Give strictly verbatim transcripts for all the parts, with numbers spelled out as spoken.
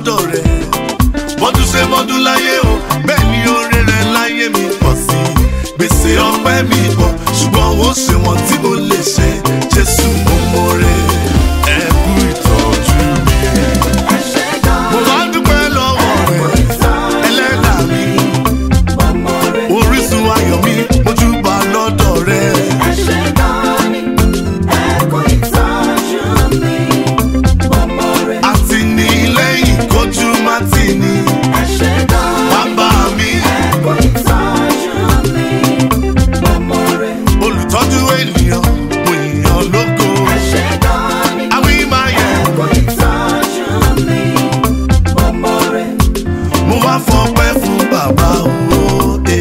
lọ́dọ̀ rẹ̀ bọ́dún ṣe bọ́dún láyé o bẹ́ẹ̀ ni oore rẹ̀ láyé mi pọ̀ sí gbèsè ọpẹ́ mi pọ̀ ṣùgbọ́n ó ṣe wọ́n tí mo lè ṣe Jésù mo mọ̀re ẹ kú ìtọ́jú mi. mo wá dúpẹ́ lọ́wọ́ rẹ̀ ẹlẹ́dàá mi orísun ayọ̀ mi mo júbà lọ́dọ̀ rẹ̀. Olùtọ́jú ènìyàn mo yàn lógo. Àwí máa yẹ. Mo wá fọpẹ́ fún bàbá òde.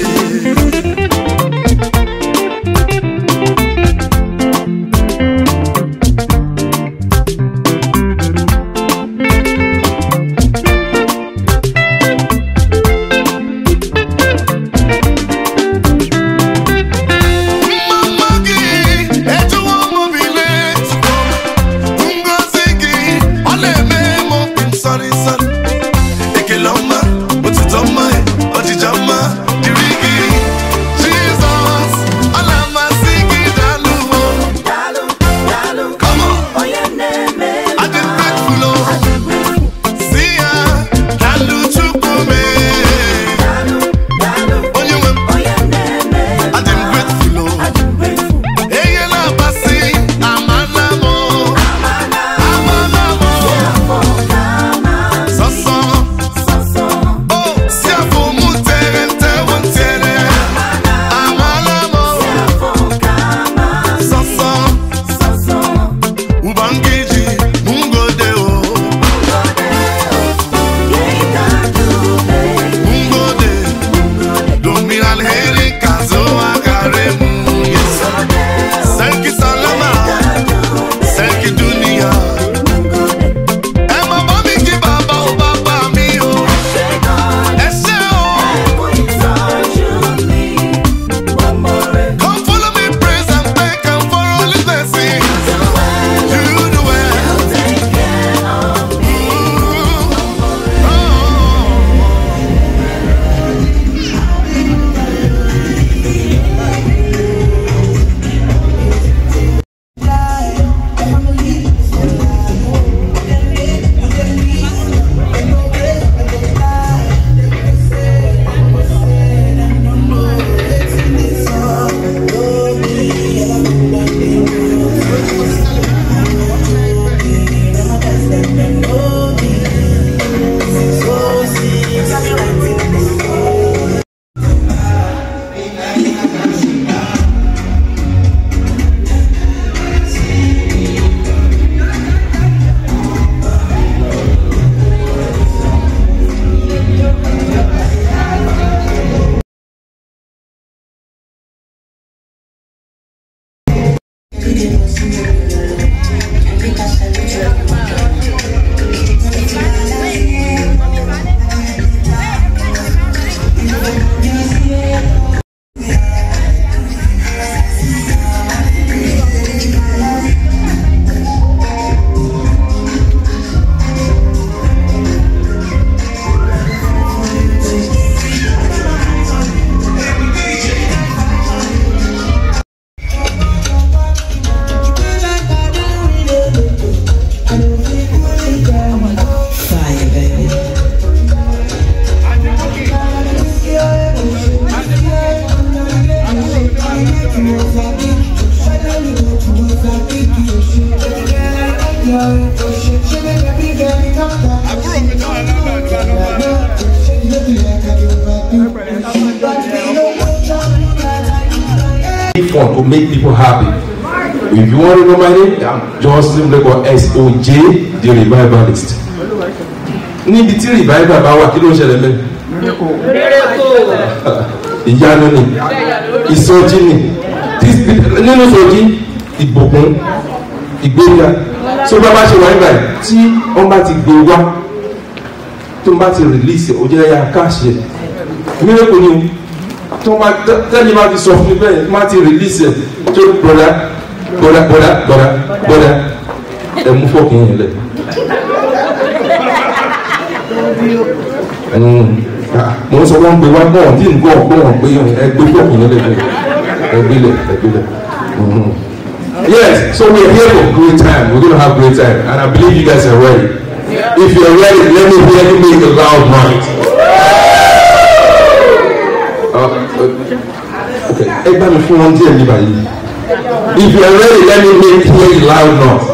Fun to make people happy. If you want to know my name, I'm just simply called S O J, the revivalist. Níbi tí revival bá wà kí ló ń ṣẹlẹ̀ mẹ́? Ìyanu ni, ìsọjí ni, nínú ìsọjí ìbùkún, ìgbéga. So bá bá ṣe wáyé báyìí tí wọ́n bá ti gbé wá tó bá ti release ẹ̀ ojú ẹ̀yà káàṣì ẹ̀. Miracle ni o. Tó bá tẹ́lẹ̀ bá ti sọ fún mi bẹ́ẹ̀ má ti release ẹ̀ tó bọ̀dá bọ̀dá bọ̀dá bọ̀dá bọ̀dá ẹ̀ mú fọ́ọ̀kì yẹn lẹ̀. mo ń sọ wọn gbé wá bọ̀ tí nǹkan ọ̀gbọ́n wọn pé ẹgbẹ́ pọ̀ kìí lè ẹgbẹ́ lè ẹgbẹ́ lè. Yes, so we're here for great time. We're gonna have great time, and I believe you guys are ready. If you're ready, let me hear you make a loud noise. Uh, okay, ẹgbẹ́ mi fún wọn díẹ̀ ní báyìí. If you're ready, let me make hear a loud noise.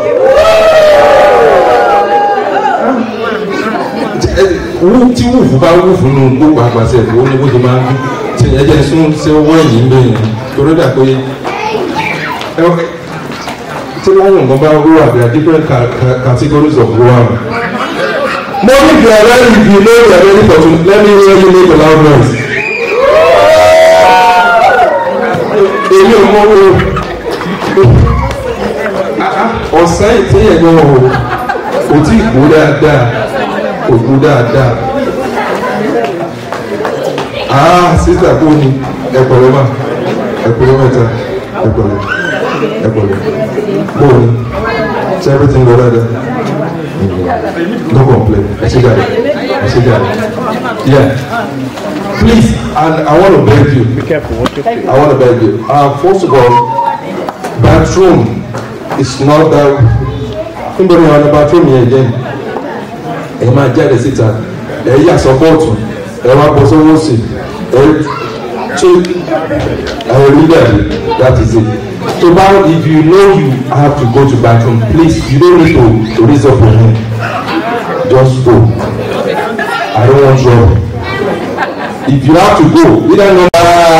Wú tí wúfù bá wúfù nù gbogbo àgbàṣe ìwọ ni bó ti máa ń ṣe ẹjẹ sún ṣe owó ẹ̀yìn bẹ́ẹ̀ torí dà pé tí wọ́n wọ̀n bá wúwo àbí different categories of wúwo. Mo ní if you are ready, if you know you are ready for to let me hear you make a loud noise. Èmi ò mọ o ọ̀sán ìtẹ́yẹ̀ gan o kò tí ì kú dáadáa kò kú dáadáa. Ah, sísà tó ní ẹ̀pọ̀lọ́ mà ẹ̀pọ̀lọ́ mẹ́ta ẹ̀pọ̀lọ́ ẹ̀pọ̀lọ́ bóòní ṣe everything go dáadáa. No complain. I see that. I see that. Yeah. Please, and I want to beg you. Be careful what you say. I want to beg you. Uh, first of all, bathroom is not that. Somebody on the bathroom here again. Ẹ máa jáde síta. Ẹ yà sọ́pọ̀tù. Ẹ wá bọ́ sọ́wọ́ sí. Ẹ ṣe ẹ rí dàbí. That is it. So now, if you know you have to go to bathroom, please, you don't need to raise up your hand. Just go. I don't want trouble. If you have to go, you don't know.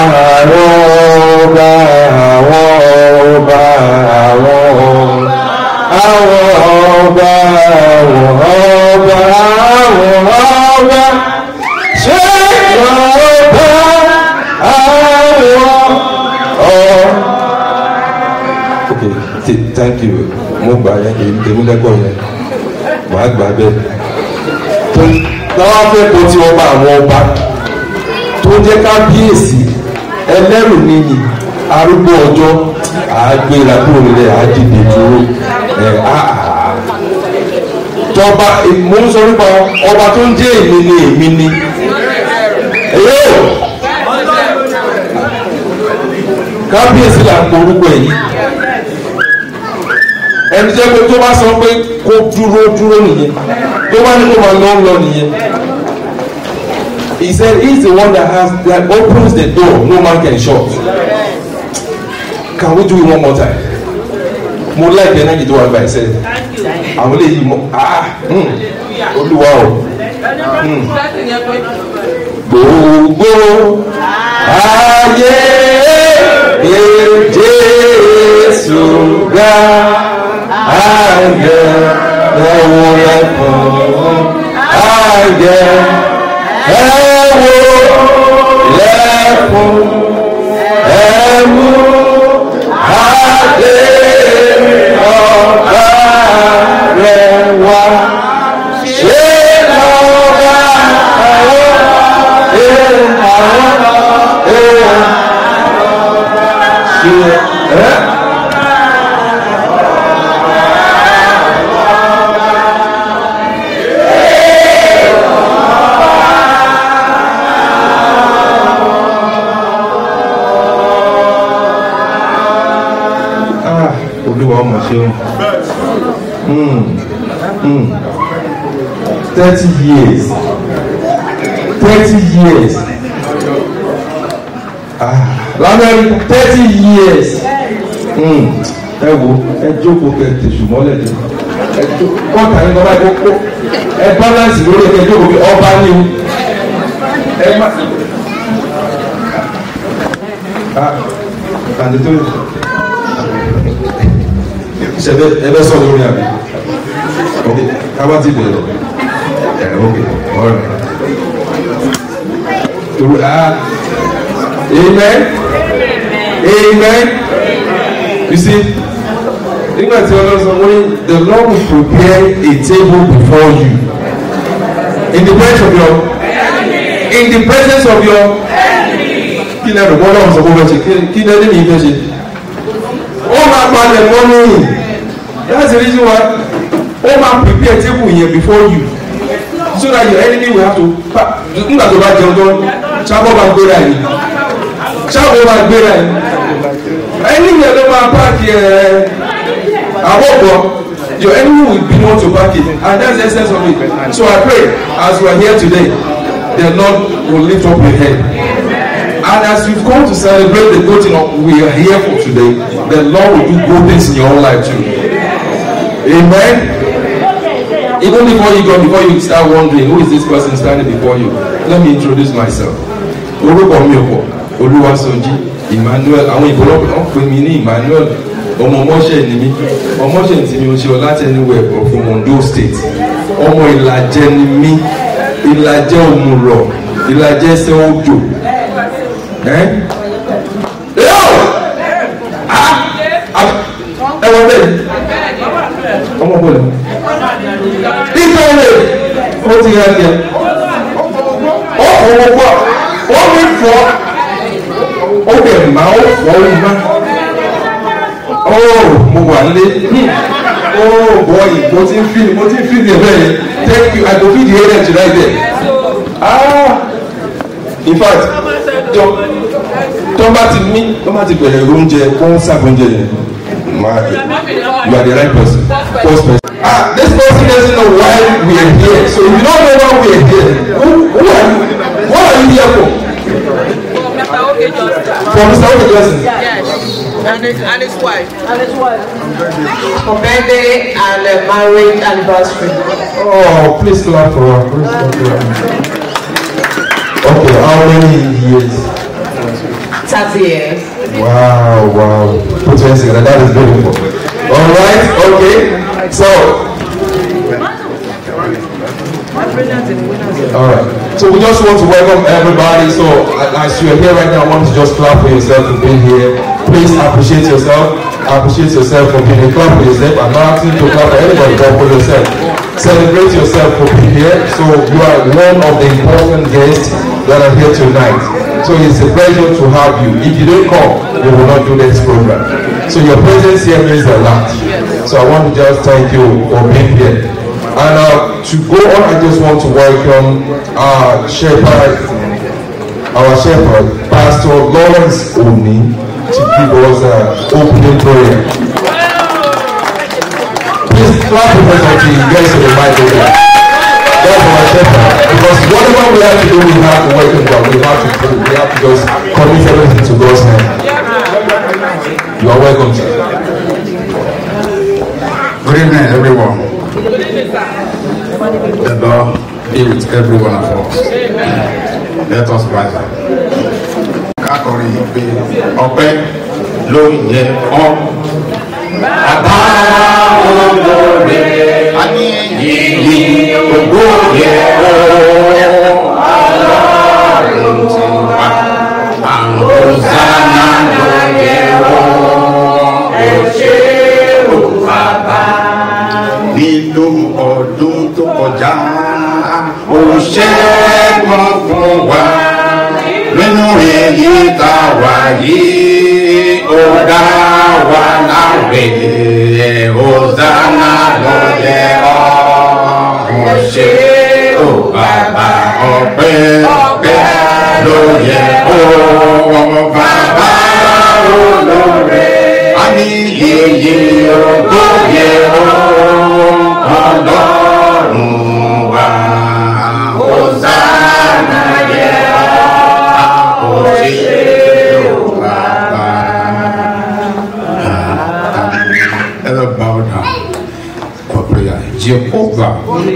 Okay, thank you. Mo gba yẹn, èmi lẹ́gbọ̀n yẹn, màá gbà bẹ́ẹ̀. Lọ́wọ́ fẹ́ kó tí wọ́n bá àwọn ọba tó jẹ́ kábíyèsí ẹlẹ́rù níyì arúgbó ọjọ́ àgbéra kúrò nílẹ̀ àdìdè dúró ẹ̀ áà. Tọ́ba mo ń sọ nípa ọba tó ń jẹ́ èmi ni èmi ni. Ẹ̀yọ́ kábíyèsí là ń pọ orúkọ ẹ̀yìn. Ẹni jẹ́ pé tó bá sọ pé kó dúró dúró nìyẹn tó bá ní kó máa lọ lọ nìyẹn. He said he's the one that has that opens the door no man can shut. Can we do it one more time? Mo like energy tó wà gba ẹsẹ̀. Àwọn lè yí mọ́ ah olúwa o. Gbogbo ayé Jésù ga. Ayé ẹ̀wò lẹ́kùn ayé ẹ̀wò lẹ́kùn ẹ̀mú adé ọba rẹ̀ wá ṣé lọ́ba àwọn ẹ̀ àwọn ẹ̀ ṣe ẹ̀. Ọmọ ṣeun thirty years thirty years lábẹ́rẹ́ thirty years ẹ wo ẹ jókòó kẹ tẹ̀sù mọ́lẹ̀ dé ẹ jókòó kọ́ta ní bàbá ẹ kó ẹ balance lórí ẹ jókòó bí ọba ní ẹ má àdètò ṣẹbẹ ẹbẹ sọ lórí àbí ok káwá ti bẹ̀rẹ̀ ẹ ok ọ̀rẹ́ torí ah amen amen you see nígbà tí ọlọ́run sọ wọ́n the Lord will prepare a table before you in the presence of your in the presence of your kí lẹ́nu bọ́ lọ́wọ́ sọ fún bẹ́ẹ̀ ṣe kí lẹ́nu mi fẹ́ ṣe ó máa palẹ̀ mọ́ níyìn. That's the reason why ó máa prepare table yẹn before you so that your enemy will have to nígbà tó bá jẹun tán ṣáàbọ̀ máa gbéra yìí ṣáàbọ̀ máa gbéra yìí enemy ló máa pààkì ẹ̀ àwọ̀bọ̀ your enemy will be one to pack it and that's the essence of it. So I pray as we are here today the Lord will lift up your head. And as you've come to celebrate the good thing we are here for today, the Lord will do good things in your own life too. Amen. Even before you go, before you start wondering who is this person standing before you, let me introduce myself. Orúkọ mi ọ̀pọ̀ Olúwaṣọjí Emmanuel. Àwọn ìbọ̀lọ́pọ̀ wọ́n pè mí ní Emmanuel. Ọmọ ọmọṣẹ́ ni mí. Ọmọṣẹ́ tí mi ò ṣe Ọlátẹniwẹ̀ from Ondo State. Ọmọ Ìlàjẹ ni mí. Ìlàjẹ Òmùrọ̀. Ìlàjẹ ẹsẹ̀ òjò. Eh? Yo! Ah! Ẹ wọ bẹ́ẹ̀. Ọmọ bọ́ọ̀lù. Ìtọ́lẹ̀. Ó ti yá ni ẹ. Ó ọmọ bọ́. Ó mi fọ́. Ó bẹ̀ máa ó fọ́ ó má. Ó mo wà lé. Oh boy, mo ti ń fi mo ti ń fi ní ẹ̀bẹ̀ yẹn. Thank you, I go feed the area to right there. Ah! In fact, tó tó bá ti mí tó bá ti bẹ̀rẹ̀ oúnjẹ kó ń sàgbóúnjẹ yẹn máa you are the right person first person. Ah, this person doesn't know why we are here, so if you don't know why we are here, who, who are you what are you here for? For Mister Oke Johnson. Yes, and his, and his wife. And his wife. For birthday and uh, marriage anniversary. Oh, please clap for her. Please clap for her. Okay, how many years? thirty years. Wow, wow. Put your hands together. That is beautiful. All right, okay. So, all right. So we just want to welcome everybody. So as you are here right now, I want to just clap for yourself for being here. Please appreciate yourself. Appreciate yourself for being here. Clap for yourself. I'm not asking you to clap for anybody, but for yourself. Celebrate yourself for being here. So you are one of the important guests that are here tonight. So it's a pleasure to have you. If you don't come, we will not do this program. So your presence here means a lot. So I want to just thank you for being here. And uh, to go on, I just want to welcome our shepherd, our shepherd, Pastor Lawrence Oni, to give us an uh, opening prayer. Please clap for Pastor T. Guys to the mic over there. That's our shepherd. Because whatever we have to do, we have to welcome God. We have to do. We have to just commit everything to God's hand. You are welcome, sir. Good evening, everyone. The Lord be with every one of us. Let us rise up. Kakori ipe ọpẹ́ ló yẹ ọ́. Bàbá olóore, a ní yìnyín ògo yẹ ọ́. Ọlọ́run ti wá, Hòsánà ló yẹ ọ́. Ẹ ṣé o Bàbá. Nínú ọdún tó kọjá, ó ṣẹ́gun fún wa. Nínú èyí tá a wà yìí, ó dá wa láre. Hòsánà ló yẹ ọ́. Ó ṣé o Bàbá, ọpẹ́ ọpẹ́ ló yẹ ọ́. Bàbá olóore, a ní yìnyín ògo yẹ ọ́. Ọlọ́run wa, Hòsánà yẹ ọ́. Ó ṣé o Bàbá. Let us bow down for prayer. Jehovah,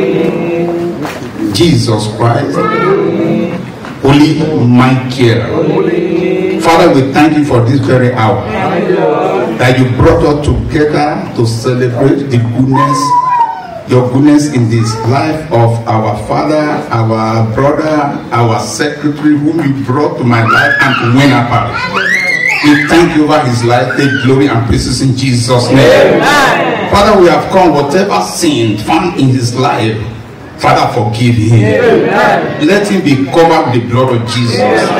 Jesus Christ, Holy Michael. Father, we thank you for this very hour that you brought us together to celebrate the goodness, your goodness in this life of our father, our brother, our secretary, whom you brought to my life and to win apart. We thank you over his life. Take glory and praises in Jesus' name. Amen. Father, we have come, whatever sin found in his life, Father, forgive him. Amen. Let him be covered with the blood of Jesus. Amen.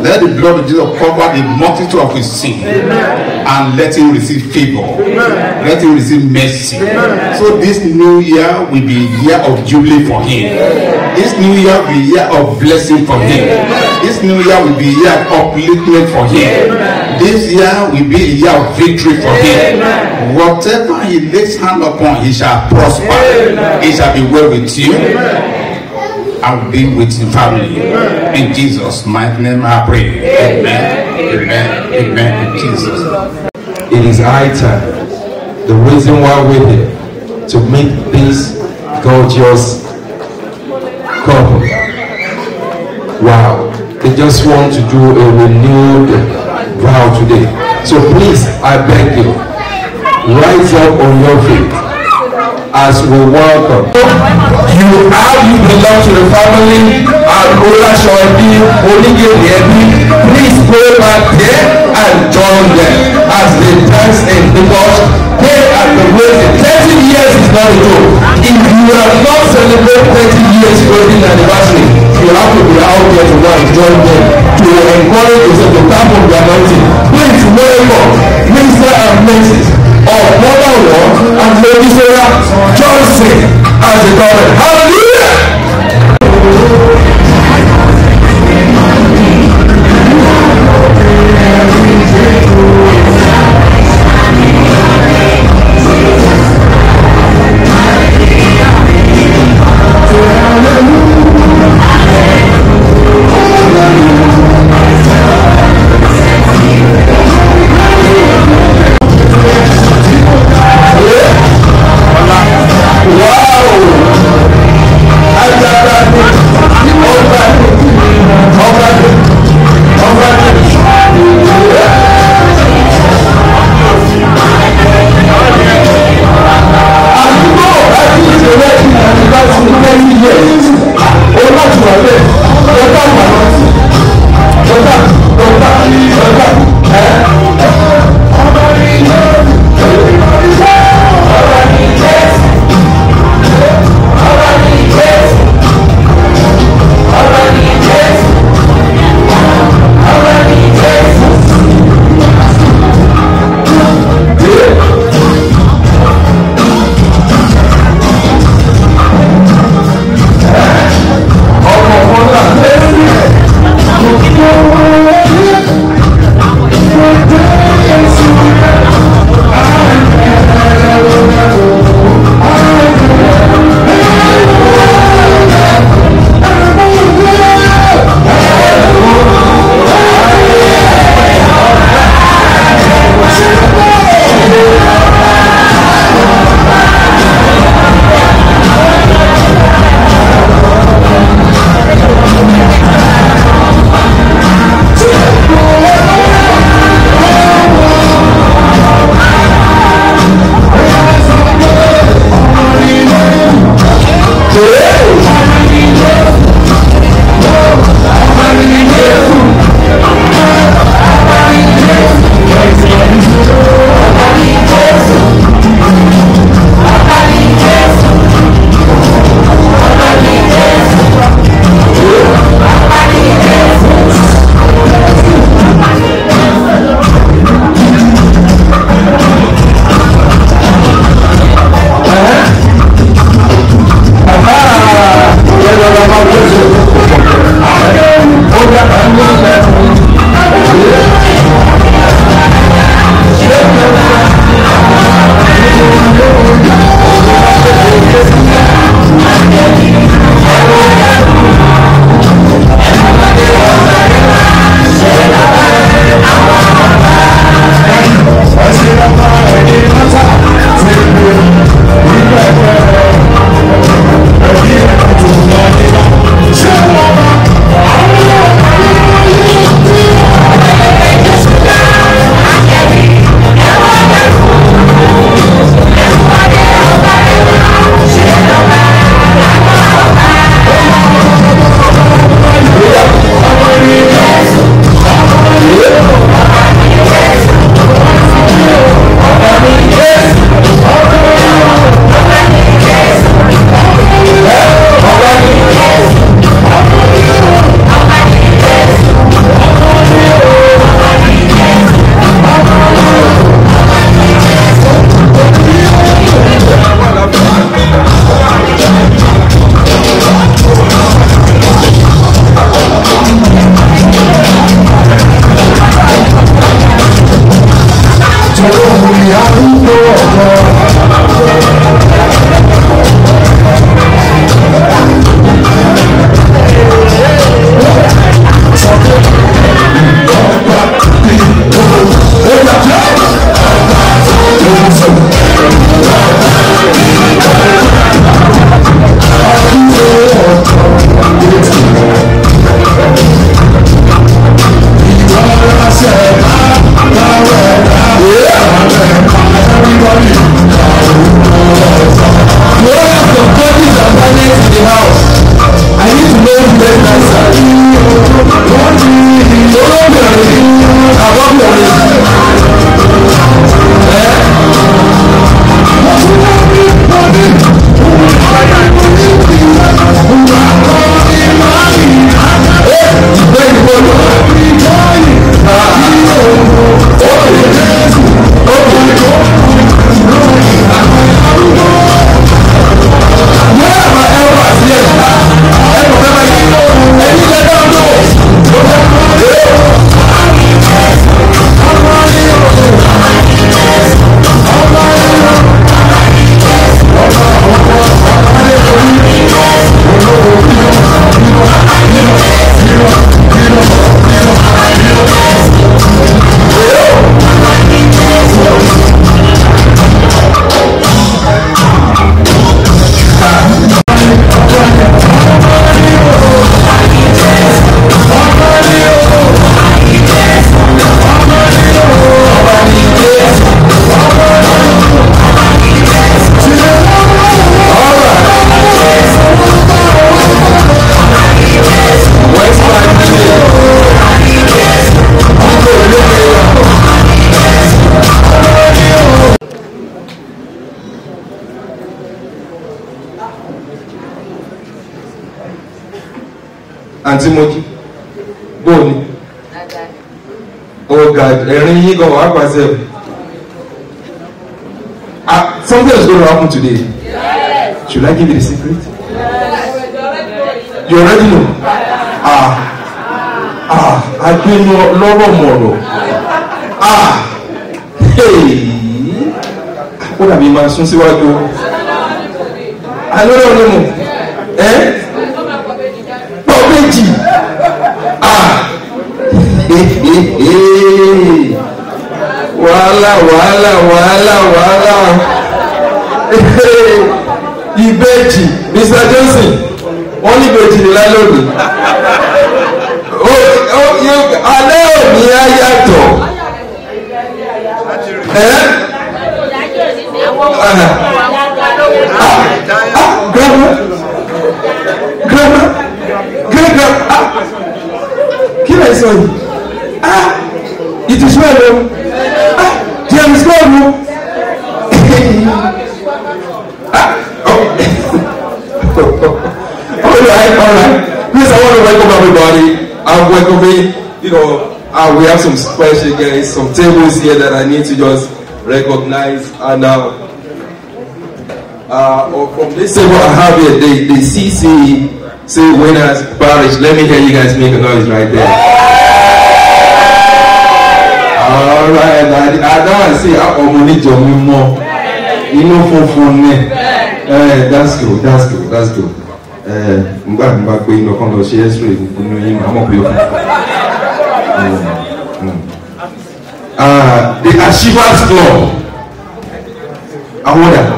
Let the blood of Jesus cover the multitude of his sin. Amen. And let him receive favor. Amen. Let him receive mercy. Amen. So this new year will be a year of jubilee for him. Amen. This new year will be a year of blessing for him. Amen. This new year will be a year of upliftment for him. Amen. This year will be a year of victory for him. Amen. Whatever he lays hand upon, he shall prosper. Amen. He shall be well with you. Amen. I will be with your family. Amen. In Jesus' mighty name I pray. Amen. Amen. Amen. Amen. In Jesus. It is high time. The reason why we're here to meet this gorgeous couple. Wow. They just want to do a renewed vow today. So please, I beg you, rise up on your feet as we welcome. You are, you belong to the family, and Ola Shoibi, Onigiri, please go back there and join them as they dance in because they are the wedding. thirty years is not a joke. If you have not celebrated thirty years wedding anniversary, you have to be out there to go and join them to encourage yourself to tap on the anointing. Please welcome Mister and Missus of Mother World and Lady Sarah Johnson as a government. Hallelujah! Wow! àǹtí Mojí bóòni ọ̀gá ẹ̀rín yín gan wàá pàṣẹ. Something is going to happen today. Yes. Should I give you the secret? Yes. You already know. Ah, ah, I've been lọ́rọ̀ mọ̀rọ̀. Ah, hey, ó dàbí máa sún síwájú. Àlọ́ ọ̀rọ̀ mọ̀. Eh? Pọ̀pẹ́jì. Ah, wàhálà wàhálà wàhálà wàhálà. Ìbejì Mister Johnson wọ́n ní ìbejì ní lálóòdì. Alẹ́ òní á yàtọ̀. Grandma grandma grandma kí lè sọ yìí? It is well o. There is God o. Alright, alright. Please, I want to welcome everybody. I'm welcoming, you know, uh, we have some special guests, some tables here that I need to just recognize. And uh, uh, from this table I have here, the, the C C C Winners Parish. Let me hear you guys make a noise right there. Alright, I, I don't see how many join more. You know, for fun. Eh, that's good, that's good, that's good. Eh, mba mba ko ino kan lo se x-ray nínú yín ma mo pe o. Ah, the Achievers Club. Awoda.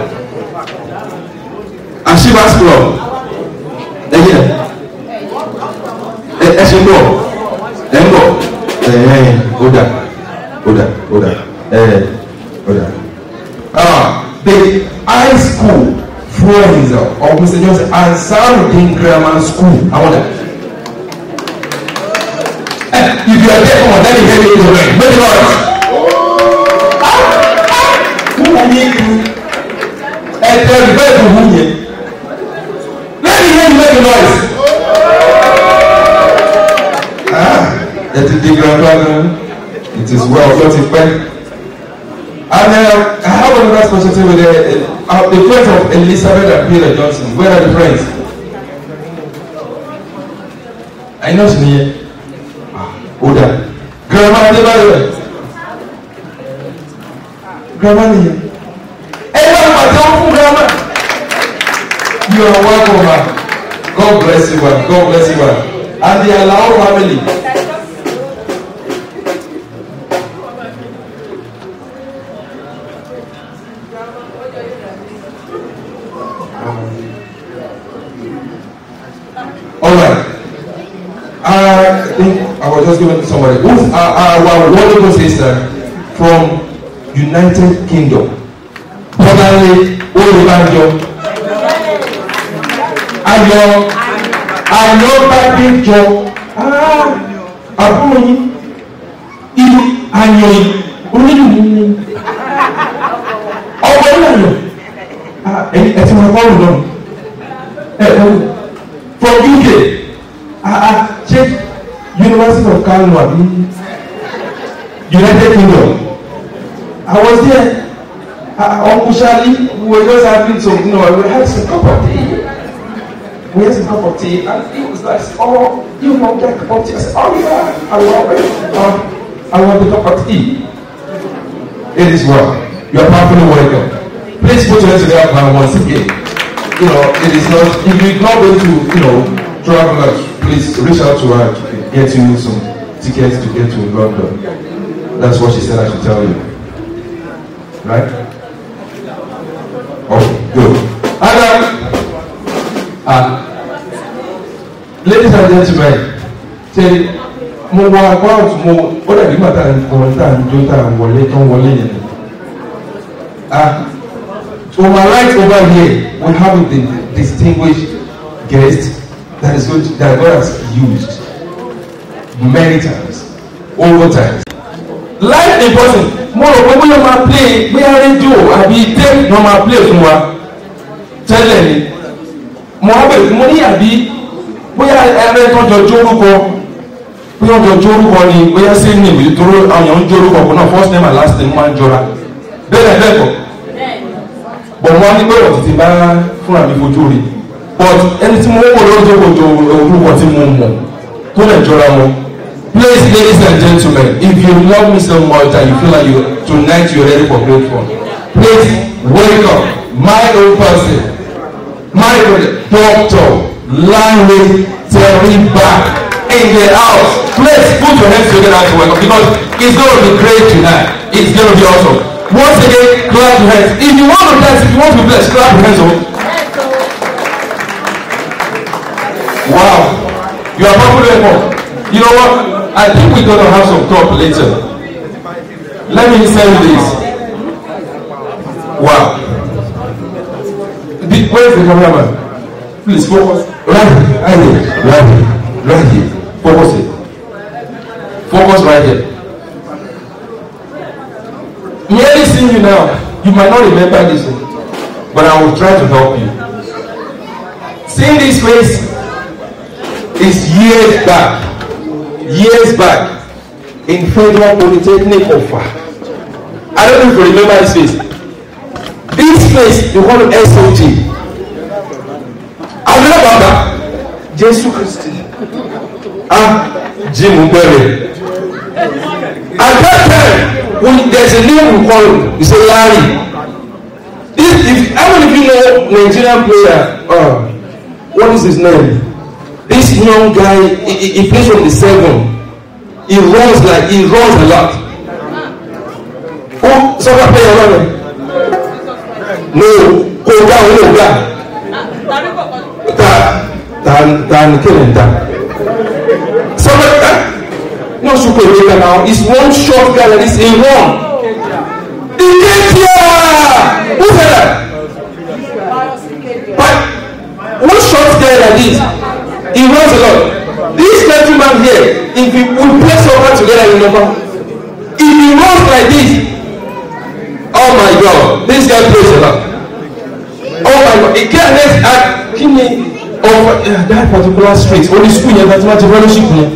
Achievers Club. Eh yeah. Eh, eh se bo. Eh bo. Eh, oda. Oda, oda. Eh, oda. Ah, the high school friends of Mister Johnson and Sarudin Grammar School. I want that. If you are there, come on, let me hear you right. Make noise. Who are you? And tell me where to who you. Let me hear you make noise. Ah, that is the grandfather. It is well, not in fact. And uh, I have another special table there. Uh, the friends of Elizabeth and Peter Johnson. Where are the friends? I know she's here. Ah, Oda. Grandma, they by the way. Grandma, here. Everyone, tell Grandma. You are welcome, man. God bless you, man. God bless you, man. And the Alao family. Alright. I think I was just giving to somebody. Who's uh, uh, our wonderful sister from United Kingdom? Probably Olubanjo. Ayo. Ayo Babijo. Ah. Abuni. Ilu Ayo. Olu. Ọgbọ́n náà. Ah, ẹ ẹ ti máa bọ́ọ̀lù náà. Ẹ ẹ from U K, ah ah, check University of Kano, United Kingdom. I was there. Uh, Uncle Charlie, we were just having some, you know, we had some cup of tea. We had some cup of tea, and he was like, "Oh, you want that cup of tea?" I said, "Oh yeah, I love it. Uh, I want the cup of tea." It is well. You are powerfully welcome. Please put your hands together once again. You know, it is not, if you're not going to, you know, travel out, please reach out to her to get you some tickets to get to London. That's what she said I should tell you. Right? Okay, good. And uh, uh, ladies and gentlemen, say, mo wa about mo, what are you matter for time, don't time, wale, don't wale. Ah. To my right over here, we have a distinguished guest that is going to, that God has used many times, over times. Live in person, more of when you might play, we are radio, I be take no my play from what? Tell me, Mohammed, money I be bóyá ẹrẹ́ tó jọ jórúkọ bóyá ọjọ́ jórúkọ ni bóyá sí ní ìwé tó àwọn ń jórúkọ kò náà first name and last name máa ń jọra bẹ́ẹ̀ bẹ́ẹ̀ kọ́ bọ̀ wọ́n ní pé wọ́n ti bá fúnra mi fojú rí but ẹni tí mo wò lójú ojú orúkọ tí mo mọ̀ tó lè jọra wọn. Please, ladies and gentlemen, if you love me so much that you feel like you tonight you're ready for great fun, please welcome my own person, my Doctor Lanre Teriba in the house. Please put your hands together to welcome because it's going to be great tonight. It's going to be awesome. Once again, clap your hands. If you want to dance, if you want to be blessed, clap your hands up. Wow, you are popular. You know what? I think we're going to have some talk later. Let me say this. Wow. The, where's the cameraman? Please focus. Right here. Right here. Right here. Right here. Focus it. Focus right here. Merely seeing you now, you might not remember this, but I will try to help you. Seeing this face is years back. Years back in Federal Polytechnic Offa. I don't know if you remember this face. This face, you call it S O G. I remember that. Jesus Christ. Ah, Jim Ubere. At that time, when there's a name we call him, we say Larry. This, if, how many of you know Nigerian player? Uh, what is his name? This young guy, he, he plays from the seven. He runs like, he runs a lot. Oh, soccer player running? No, go down, no, down. Dan, Dan, killing Dan. Soccer, uh, no super player now. He's one short guy like this, he run. He gets here! Who said that? But, one short guy like this, he runs a lot. This gentleman here, if we will play soccer together in number, if he runs like this, oh my God, this guy plays a lot. Oh my God, he can't let's act kidney of uh, that particular street. Only school here, that's not a fellowship here.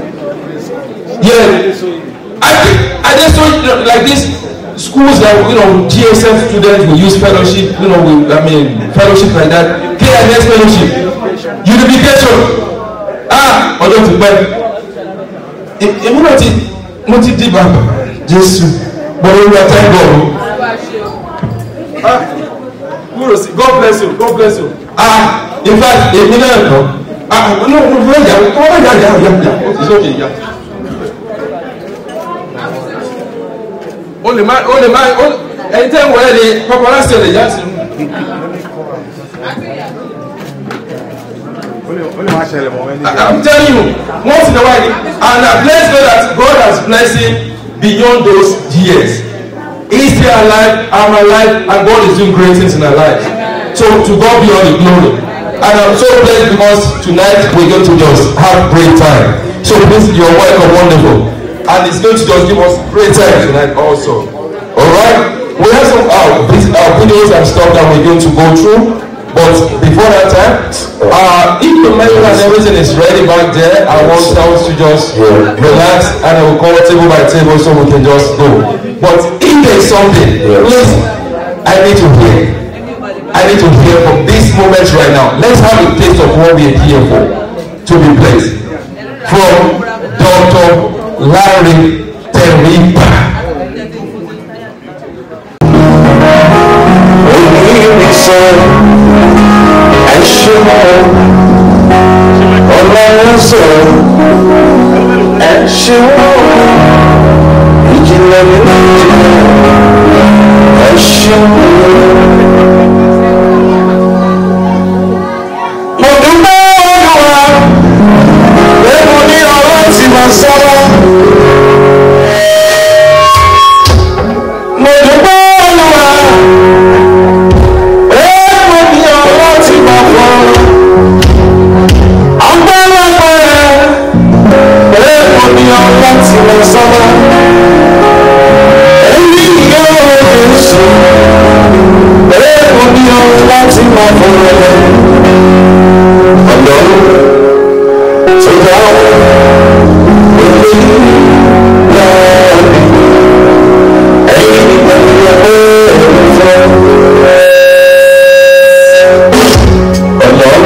Yeah, I think I just saw you know, like this schools that you know G S F students will use fellowship, you know, with, I mean fellowship like that. K I S fellowship, unification. Ah, ọjọ́ ti pẹ́ èmi náà ti mo ti di bàbá Jésù bọ́lá orí ata ẹ̀gbọ́n o. Ah, kúrò sí God bless you God bless you. Ah, in fact èmi náà kọ́ ah no no no yà kọ́ ọ́ yà yà yà yà it's okay yà. o lè má o lè má ẹni tẹ́ ń wọlé ni paparazzi lè yá sí. I'm telling you, once in a while, and I bless God that God has blessing beyond those years. He's still alive, I'm alive, and God is doing great things in our lives. So to God be all the glory. And I'm so blessed because tonight we're going to just have great time. So please, you're welcome, wonderful. And it's going to just give us great time tonight also. Alright? We have some uh, videos and stuff that we're going to go through. But before that time, uh, if the menu and everything is ready back there, I want us to just relax and I will call table by table so we can just go. But if there's something, please, I need to hear. I need to hear from this moment right now. Let's have a taste of what we are here for to be placed. From Doctor Lanre Teriba.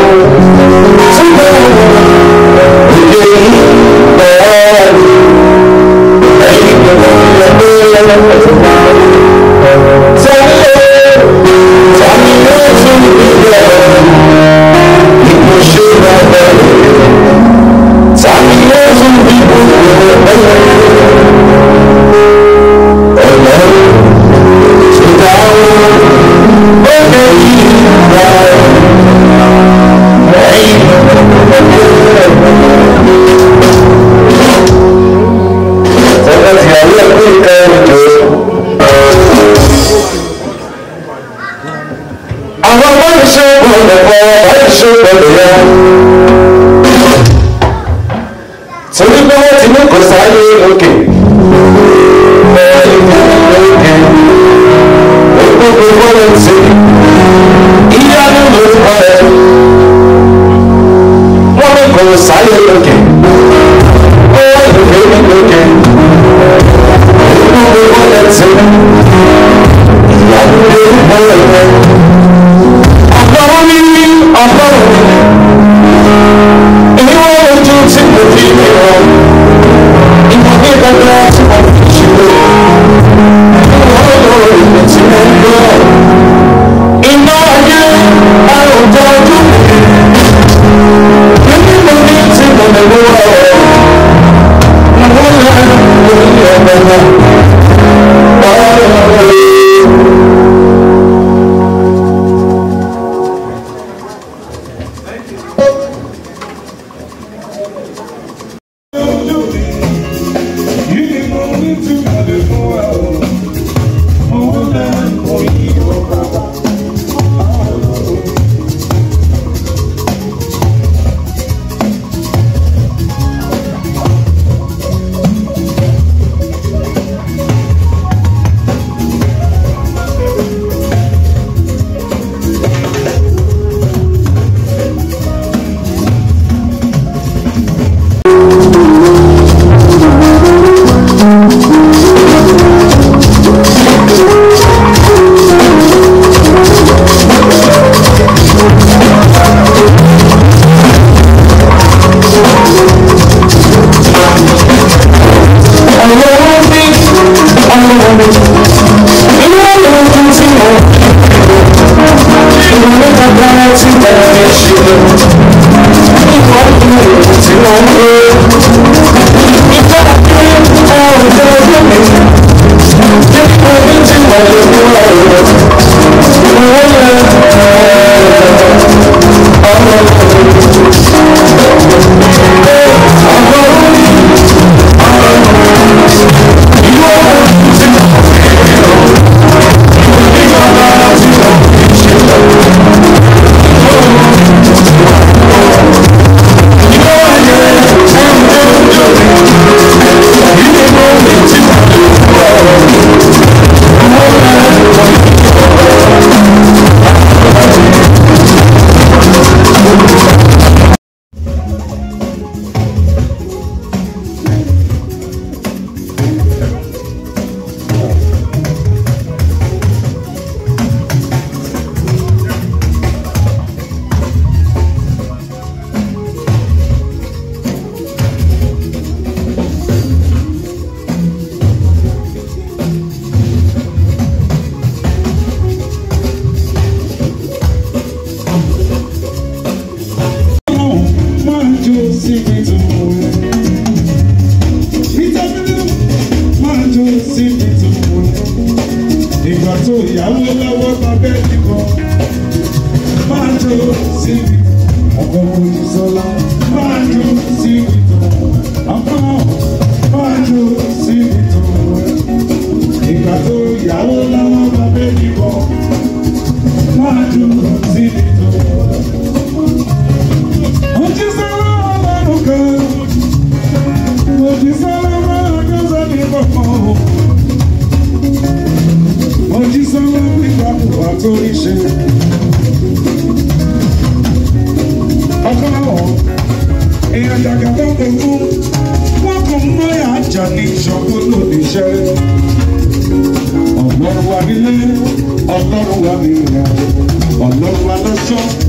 Ọlọ́run wa nílé, Ọlọ́run wa lọ́ṣọ́,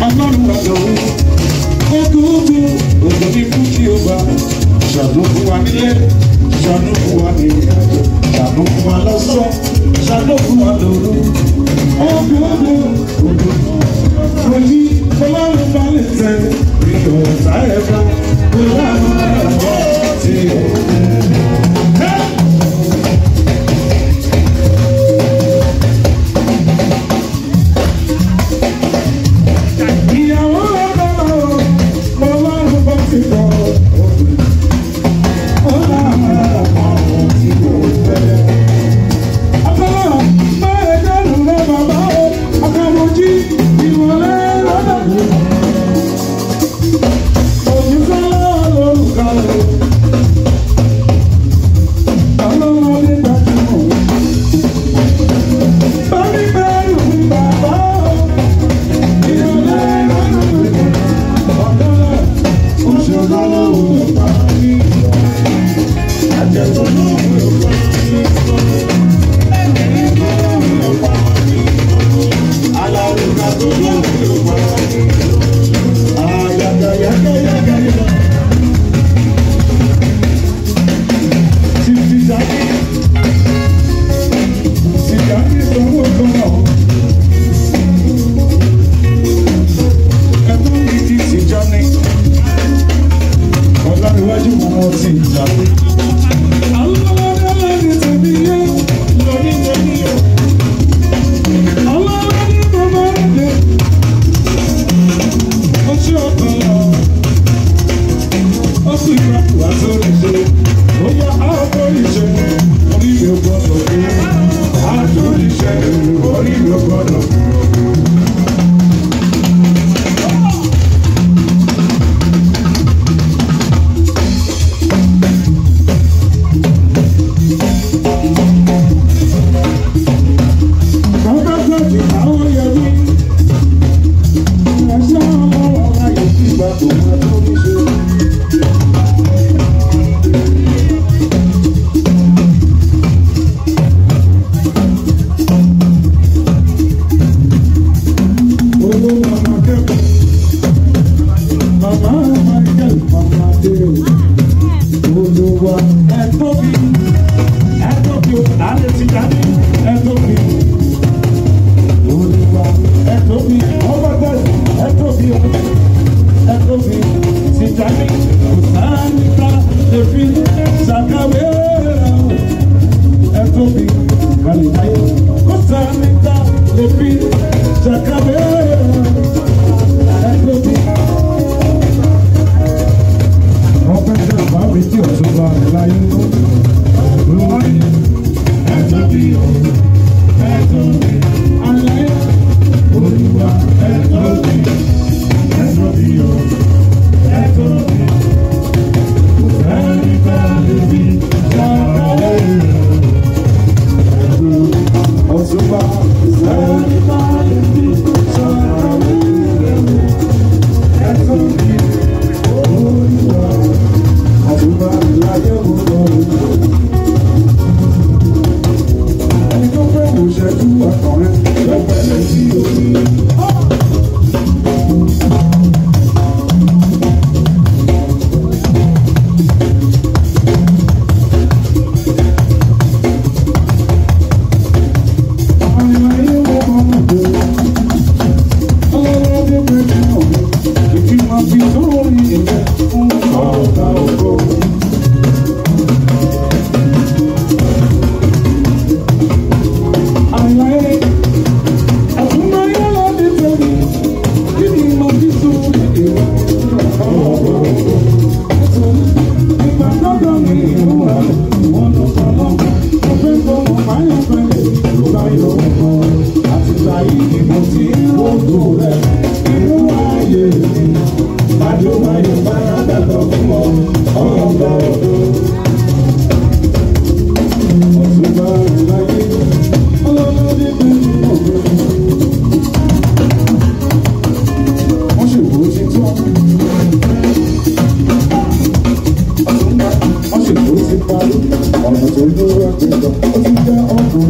ọlọ́run àdánwò ogógó ògùn ní fún kí o bá ṣàánú fún wa nílé ṣàánú fún wa ní ìrìnàjò ṣàánú fún wa lọ́sọ̀ ṣàánú fún wa lóru ogógó ògùn mo ní ọlọ́run bá lè tẹ ìyọ̀ ọ̀tá ẹ̀ bá kó láwọn àgbọ̀ tí o.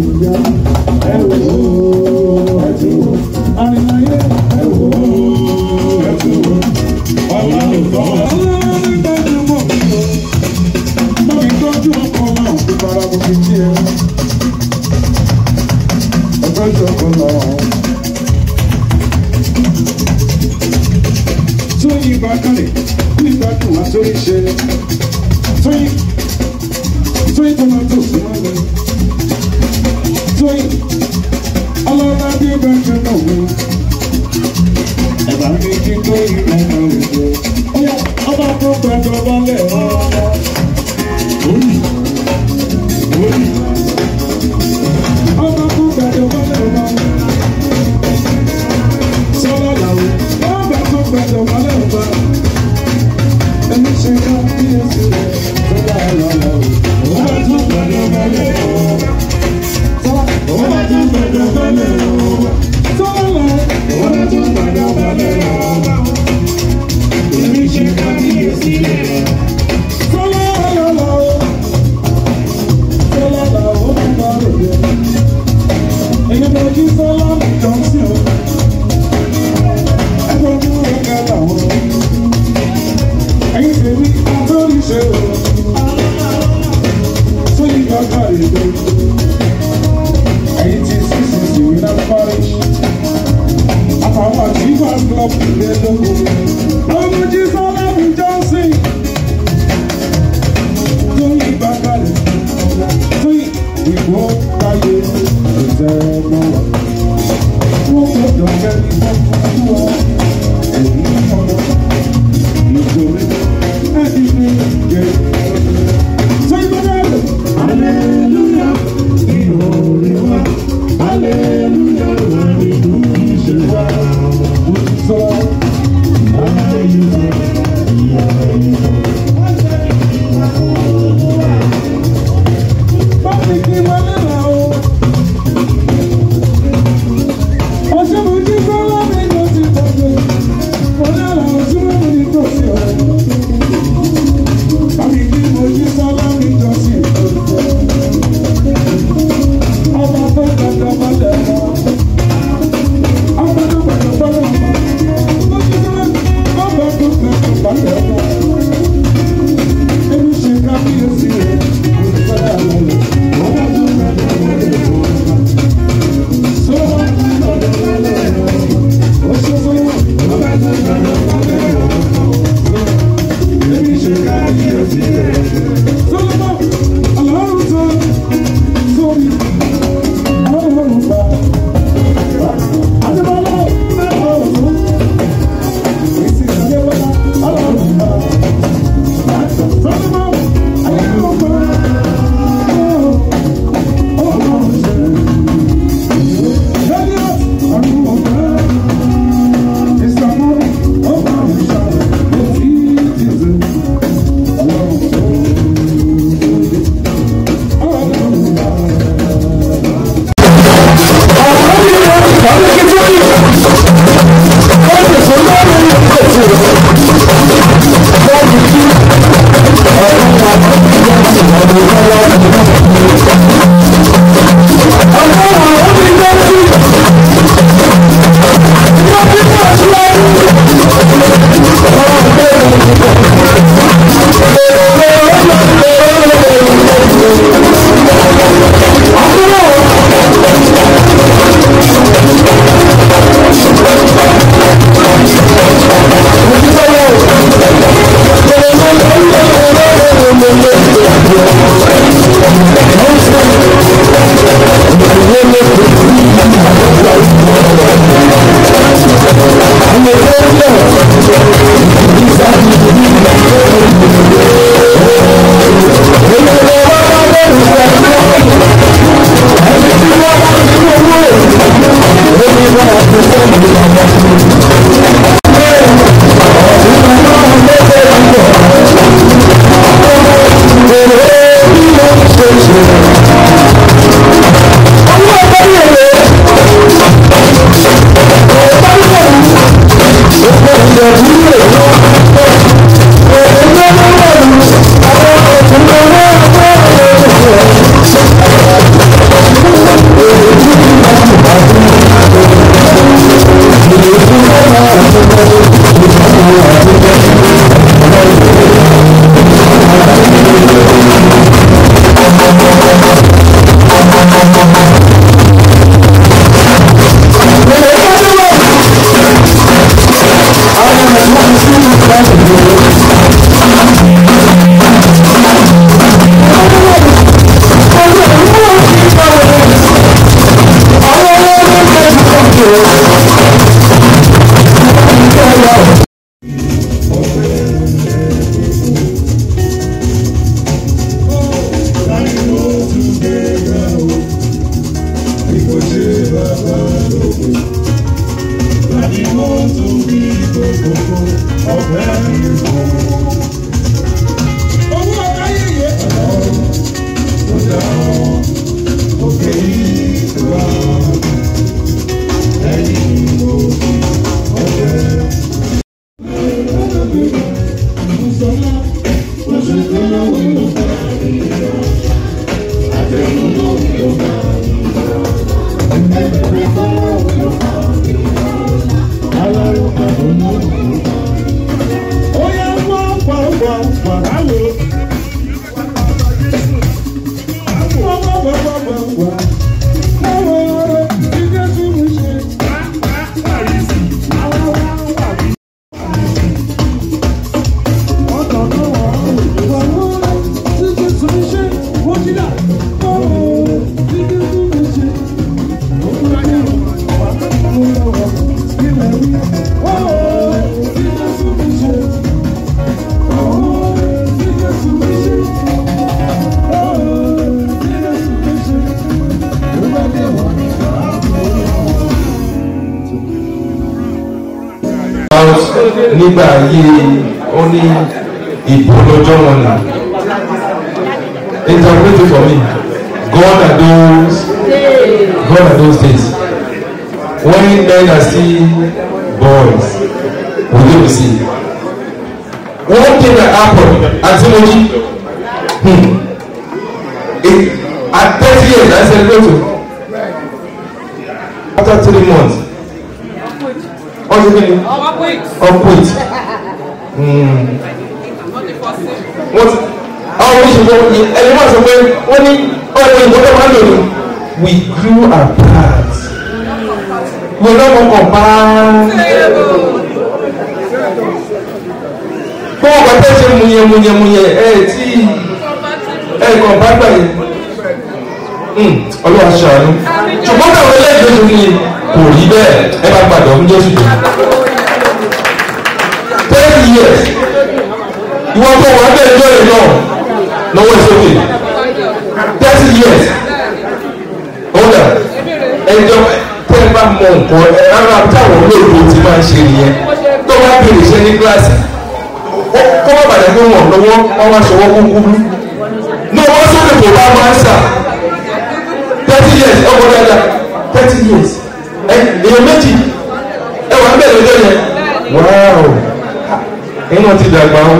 Ẹ wò ó, ẹ ti wò, àrìnàyè, ẹ wò ó. Bakare, Tony Bakare, Tony Shea, Tony, Tony Tomatoes, Tony, Allah na be Bakare no me. Eba mi ki ko yi na na le. Oya, oba ko Bakare ba le. Tony, Tony, oba ko Bakare ba le. Solo la o, oba ko Bakare ba le. And you say that yes, so la la la. Oba ko Bakare ba le. Oba ko Bakare ba le. Solo la, oba ko Bakare ba le. And you say that yes, so la la la. So la la, oba ko Bakare ba le. And you know you so la la, don't see. I don't know what I got. I say we are totally sure. So you got carried away. eighteen sixty in a parish. I found my Jesus club in the logo. How much is all I will just sing? So you got carried. So we won't die in the no. Won't go down there, we won't do all. And we won't do it. Hallelujah, the Holy One. Hallelujah, hallelujah. I'm nígbà ayé ó ní ìbò lọ́jọ́ wọn nà interpret it for me God are those God are those days when men are still boys we dey see one thing that happen at Timothy hmm it at thirty years I celebrate o after three months what's the meaning upward what how we should go ẹni máa sọ pé wọ́n ní ọ̀rọ̀ ìgbọ́dọ̀ máa lò ní we grew apart we no go compare kó o bá tẹ́ ṣe múnyẹmúnyẹmúnyẹ ẹ tí ẹ kàn bá gbà yẹn ọlọ́wà ṣàánú ṣùgbọ́n àwọn ẹlẹ́gbẹ̀ẹ́ tó ní kò rí bẹ́ẹ̀ ẹ bá gbàdọ̀ ń jésù tó ten years ìwọ tó wà bẹ́ẹ̀ jọ yẹn náà lọ́wọ́ ìsókè thirty years ọ̀dà ẹjọ́ tẹ́ ẹ bá mọ nǹkan ẹ rárá táwọn olóògbé ti máa ń ṣe nìyẹn tó bá bèrè iṣẹ́ ní kíláàsì kọ́ bá bàjẹ́ pé wọ́n lọ́wọ́ wọ́n wá ṣọwọ́ kúkúrú ní ọwọ́ sókè tó bá máa ń sà thirty years ọkọ̀ dáadáa thirty years èèyàn méjì ẹ wà ń bẹ̀rẹ̀ lọ́jọ́ yẹn wáò inú ti dàgbà ó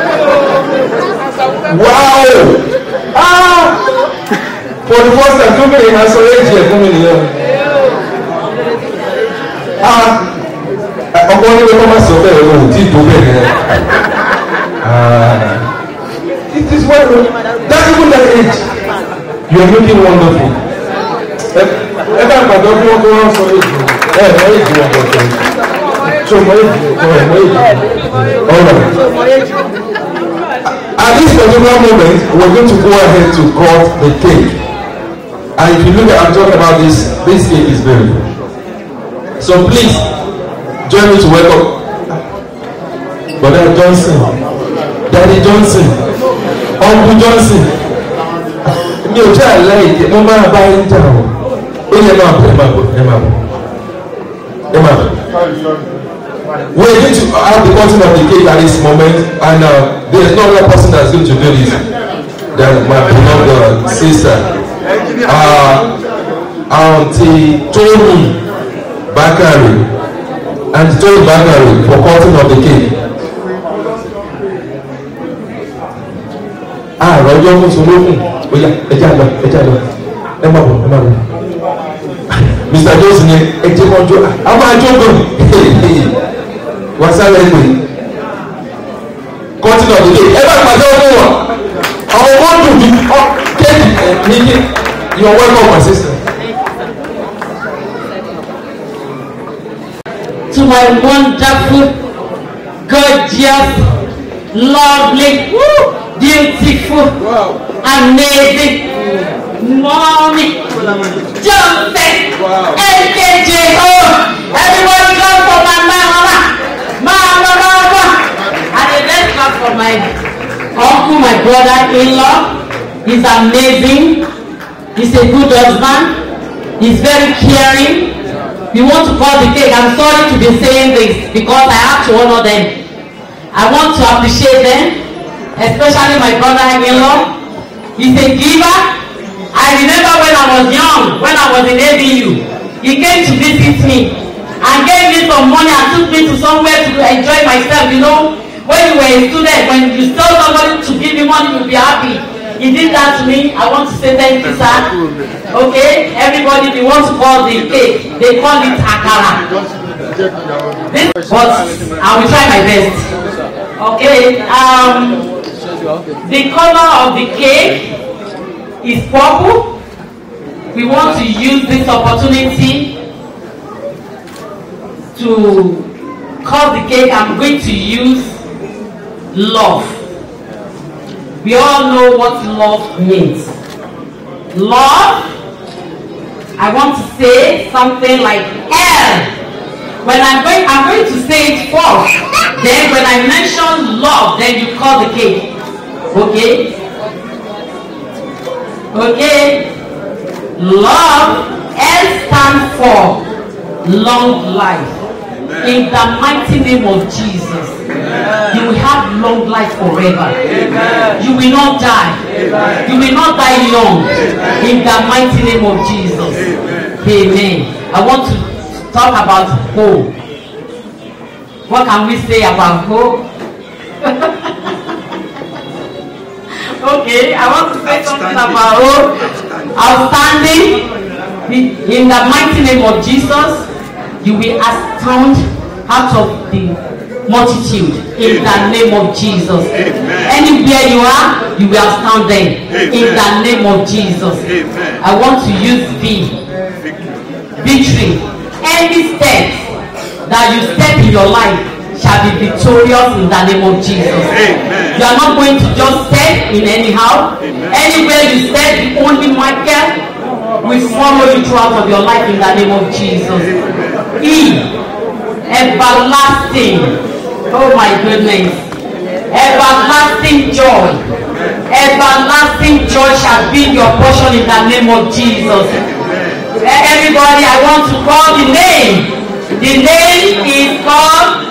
wáò ah for the first time tó bẹ̀rẹ̀ máa sọ éjì ẹ̀ fún mi nìyẹn ah ọkọ̀ oníwèé kọ́ máa sọ bẹ́ẹ̀ o tí tó bẹ̀rẹ̀ yẹn ah it is well that even that age you are looking wonderful ẹ bá gbàgbọ́ fún ọkọ̀ wọn sọ éjì ẹ mọ éjì wọn bọ̀ tó so mọ éjì wọn mọ éjì alright at this particular moment we are going to go ahead to cut the cake and if you look at I'm talking about this this cake is beautiful so please join me to welcome Brother Johnson Daddy Johnson Uncle Johnson mi ò jẹ́ àlẹ́ ìdí mo máa bá yín jà o ó yẹ máa bọ̀ ẹ máa bọ̀ ẹ máa bọ̀ ẹ máa bọ̀ we are going to have the cutting of the cake at this moment and uh, there is no other person that is going to do this than my beloved sister uh, Auntie Tony Bakari and Tony Bakari for cutting of the cake. ah rọjò fún solókùn oya ẹjẹ àlọ ẹjẹ àlọ ẹ má bọ̀ ẹ má bọ̀ Mister Johnson yẹn ẹjẹ kan jó a máa jó gan wá sáré pé cutting of the cake ẹ bá pàṣẹ fún wọn àwọn ọmọ dùn bí kéèkì ní you are welcome my sister. To my wonderful, God gorgeous, lovely, beautiful, amazing, mommy, Johnson, L K J O. Everybody clap for my mama, mama, mama. And then let's clap for my uncle, my brother-in-law. He's amazing. He's a good husband. He's very caring. We want to cut the cake. I'm sorry to be saying this because I have to honor them. I want to appreciate them, especially my brother-in-law. He's a giver. I remember when I was young, when I was in A B U, he came to visit me and gave me some money and took me to somewhere to enjoy myself. You know, when you were a student, when you tell somebody to give you money, you'll be happy. He did that to me. I want to say thank you, sir. Okay, everybody, if you want to call the cake, they call it akara. This, but I will try my best. Okay, um, the color of the cake is purple. We want to use this opportunity to cut the cake. I'm going to use love. We all know what love means. Love, I want to say something like L. When I'm going, I'm going to say it first. Then when I mention love, then you call the cake. Okay? Okay? Love, L stands for long life. In the mighty name of Jesus. Amen. You will have long life forever. Amen. You will not die. Amen. You will not die young. Amen. In the mighty name of Jesus. Amen. Amen. I want to talk about hope. What can we say about hope? Okay, I want to say something about hope. Outstanding. In the mighty name of Jesus, you will astound out of the multitude in the name of Jesus. Amen. Anywhere you are, you will astound them. Amen. In the name of Jesus. Amen. I want to use V. Victory. Any step that you step in your life shall be victorious in the name of Jesus. Amen. You are not going to just step in anyhow. Amen. Anywhere you step, the only marker will follow you throughout of your life in the name of Jesus. Amen. E, everlasting. Oh my goodness. Everlasting joy. Everlasting joy shall be your portion in the name of Jesus. Everybody, I want to call the name. The name is called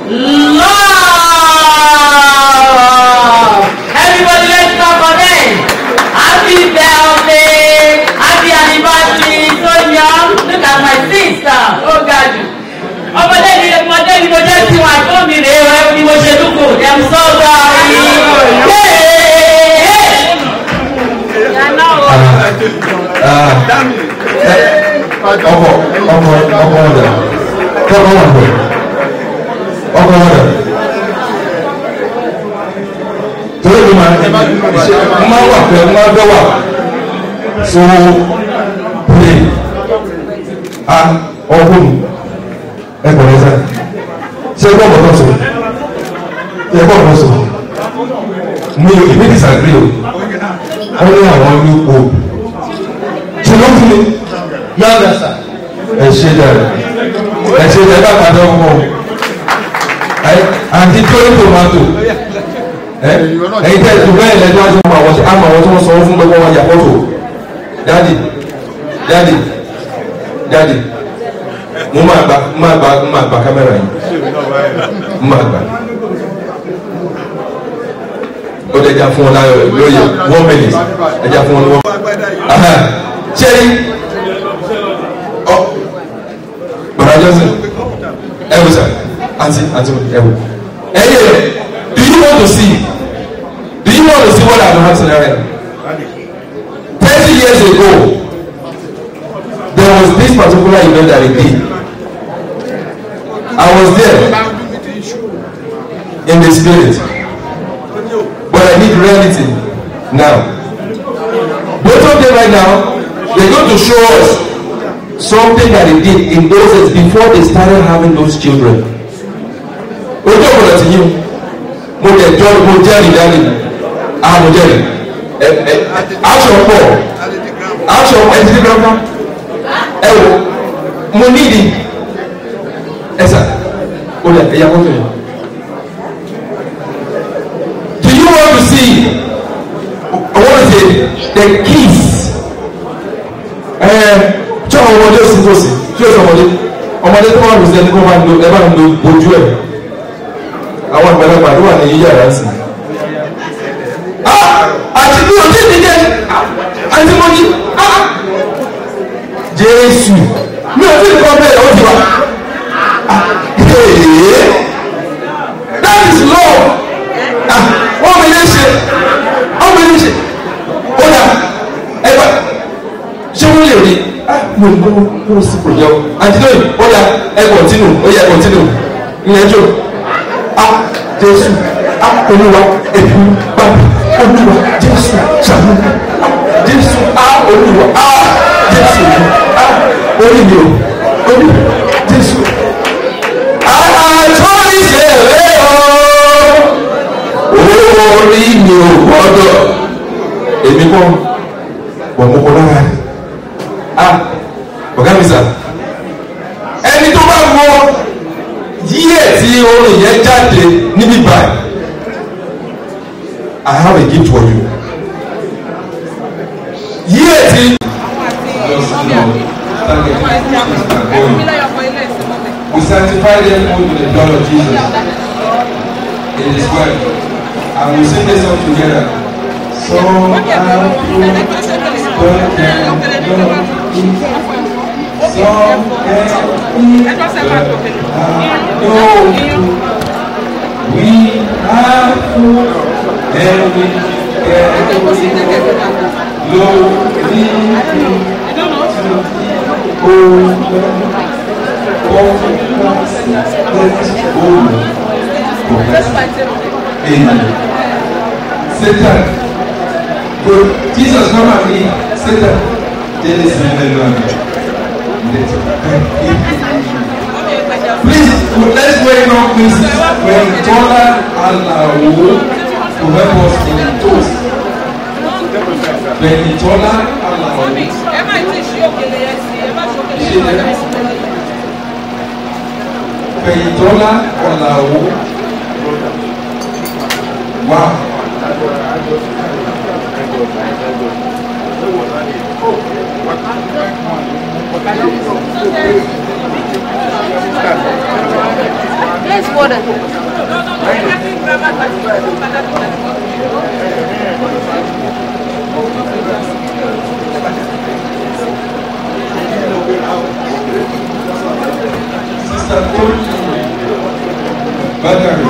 love. Everybody, let's clap for them. Happy birthday. Happy anniversary. So young. Look at my sister. Oh God. Ọmọdé mi ọmọdé mi mo jẹ́ tí wọ́n àgbọ̀n mi rè é ni mo ṣe dúkù. I'm so sorry. Ọkọ ọkọ ọkọ ọdẹ ọkọ ọdẹ ọkọ ọdẹ torí mi máa ń máa wà pé máa bẹ́ wà fún play a ọkùn ẹ̀kọ́ rẹ̀ sẹ́ ṣé ẹgbẹ́ ọ̀pọ̀ tó sọ ṣé ẹgbẹ́ ọ̀pọ̀ sọ mi ò ìbí disagree o wọ́n ní àwọn new hope ṣe ló fún mi yọ̀ọ̀dà sà ẹ ṣe dára ẹ ṣe dára bá padà ọmọ ẹ àti tóyè tomato ẹ ẹyin tẹ ẹtù bẹ́ẹ̀ lẹ́jọ́ àti ọmọ àwọn àmọ́ àwọn tí wọ́n sọ fún gbogbo wọn yà fọ́tò dáàdì dáàdì dáàdì mo máa gba máa gba máa gba kámẹ́rà yìí máa gba ó dẹ̀ já fún ọ láyọ̀ lóye one minute ẹ já fún ọ lọ́wọ́ ṣẹ́rí ọ bàbá jọ́sìn ẹ wò sà àti àti ẹ wò ẹ yẹ do you want to see do you want to see what I have tonight thirty years ago there was this particular event that he did. I was there in the spirit, but I need reality now. Both of them right now, they're going to show us something that they did in those days before they started having those children. Ojo lọ́dọ̀ ti yín mo jẹ jọ mo jẹ́rìí dání àwọn mo jẹ́rìí ẹ ẹ aṣọ pọ̀ aṣọ ẹtì gbọgbọ ẹ wò mo nídi ẹ sà ó lẹ ẹ yà kó tó yẹ. Do you want to see I want to say the keys ẹ tí àwọn ọmọdé ó sì tó sí tí ó sọ ọmọdé ọmọdé tó wà lùsẹ̀ ní kó máa ń lo ẹ bá ń lo ojú ẹ àwọn àgbàlagbà ló wà ní yíyá sí. àti bí o ti di jẹ àti mo ní Jésù mi ò tí ì kọ́ bẹ́ẹ̀ ó ti wá. That is law. wọ́n mi lè ṣe wọ́n mi lè ṣe ó yà ẹ bá ṣé wọ́n lè rí mo ní kó kó sí kò jẹun àti lóyún ó yà ẹ kọ̀ntínù ó yà kọ̀ntínù ìyẹn jò á Jésù á Olúwa ẹ̀bí bá Olúwa Jésù ṣàánú Jésù á Olúwa á Jésù á orí mi o orí Jésù àtúntì ṣe rẹ o orí mi ò gbọ́dọ̀ èmi kọ́ bọ̀ mo kọ́ lára rẹ̀ ah ọ̀gá mi sà ẹni tó bá wọ yíyẹ tí orin yẹn jáde níbí báyìí I have a gift for you yíyẹ tí. We sanctify them all with the blood of Jesus. It is well. And we sing this song together. So I we have food and we get glory Amen. Satan, good. Jesus, come at me. Satan, Genesis please, let's wait on this when Tola allow to help us in the toast. When Tola allow Fẹ̀yìntọ́lá Ọ̀làwó wà. Yes, water. Sister Tony Bakari.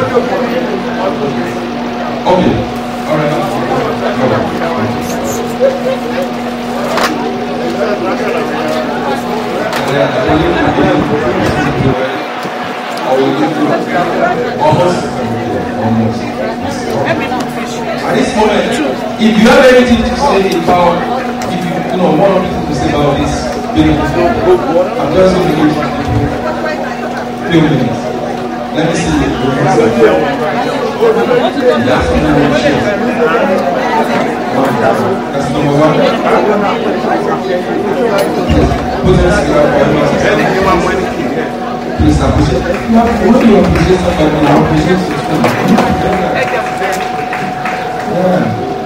Okay, all right. Almost. Almost. At this moment, if you have anything to say about, if you, you know, one or two to say about this, beautiful, I'm just going to give you few minutes. Let me see it. That's number one. Put it together. Please appreciate. You have to appreciate somebody. You appreciate somebody. Yeah.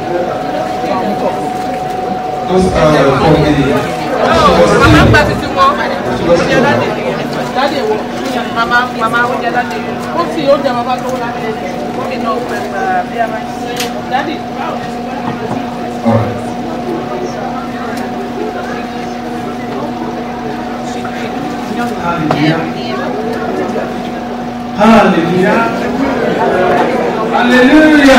Those are for the. Mama, mama, we get that. What's the old mama go like? Okay, no, daddy. All right. Hallelujah. Hallelujah.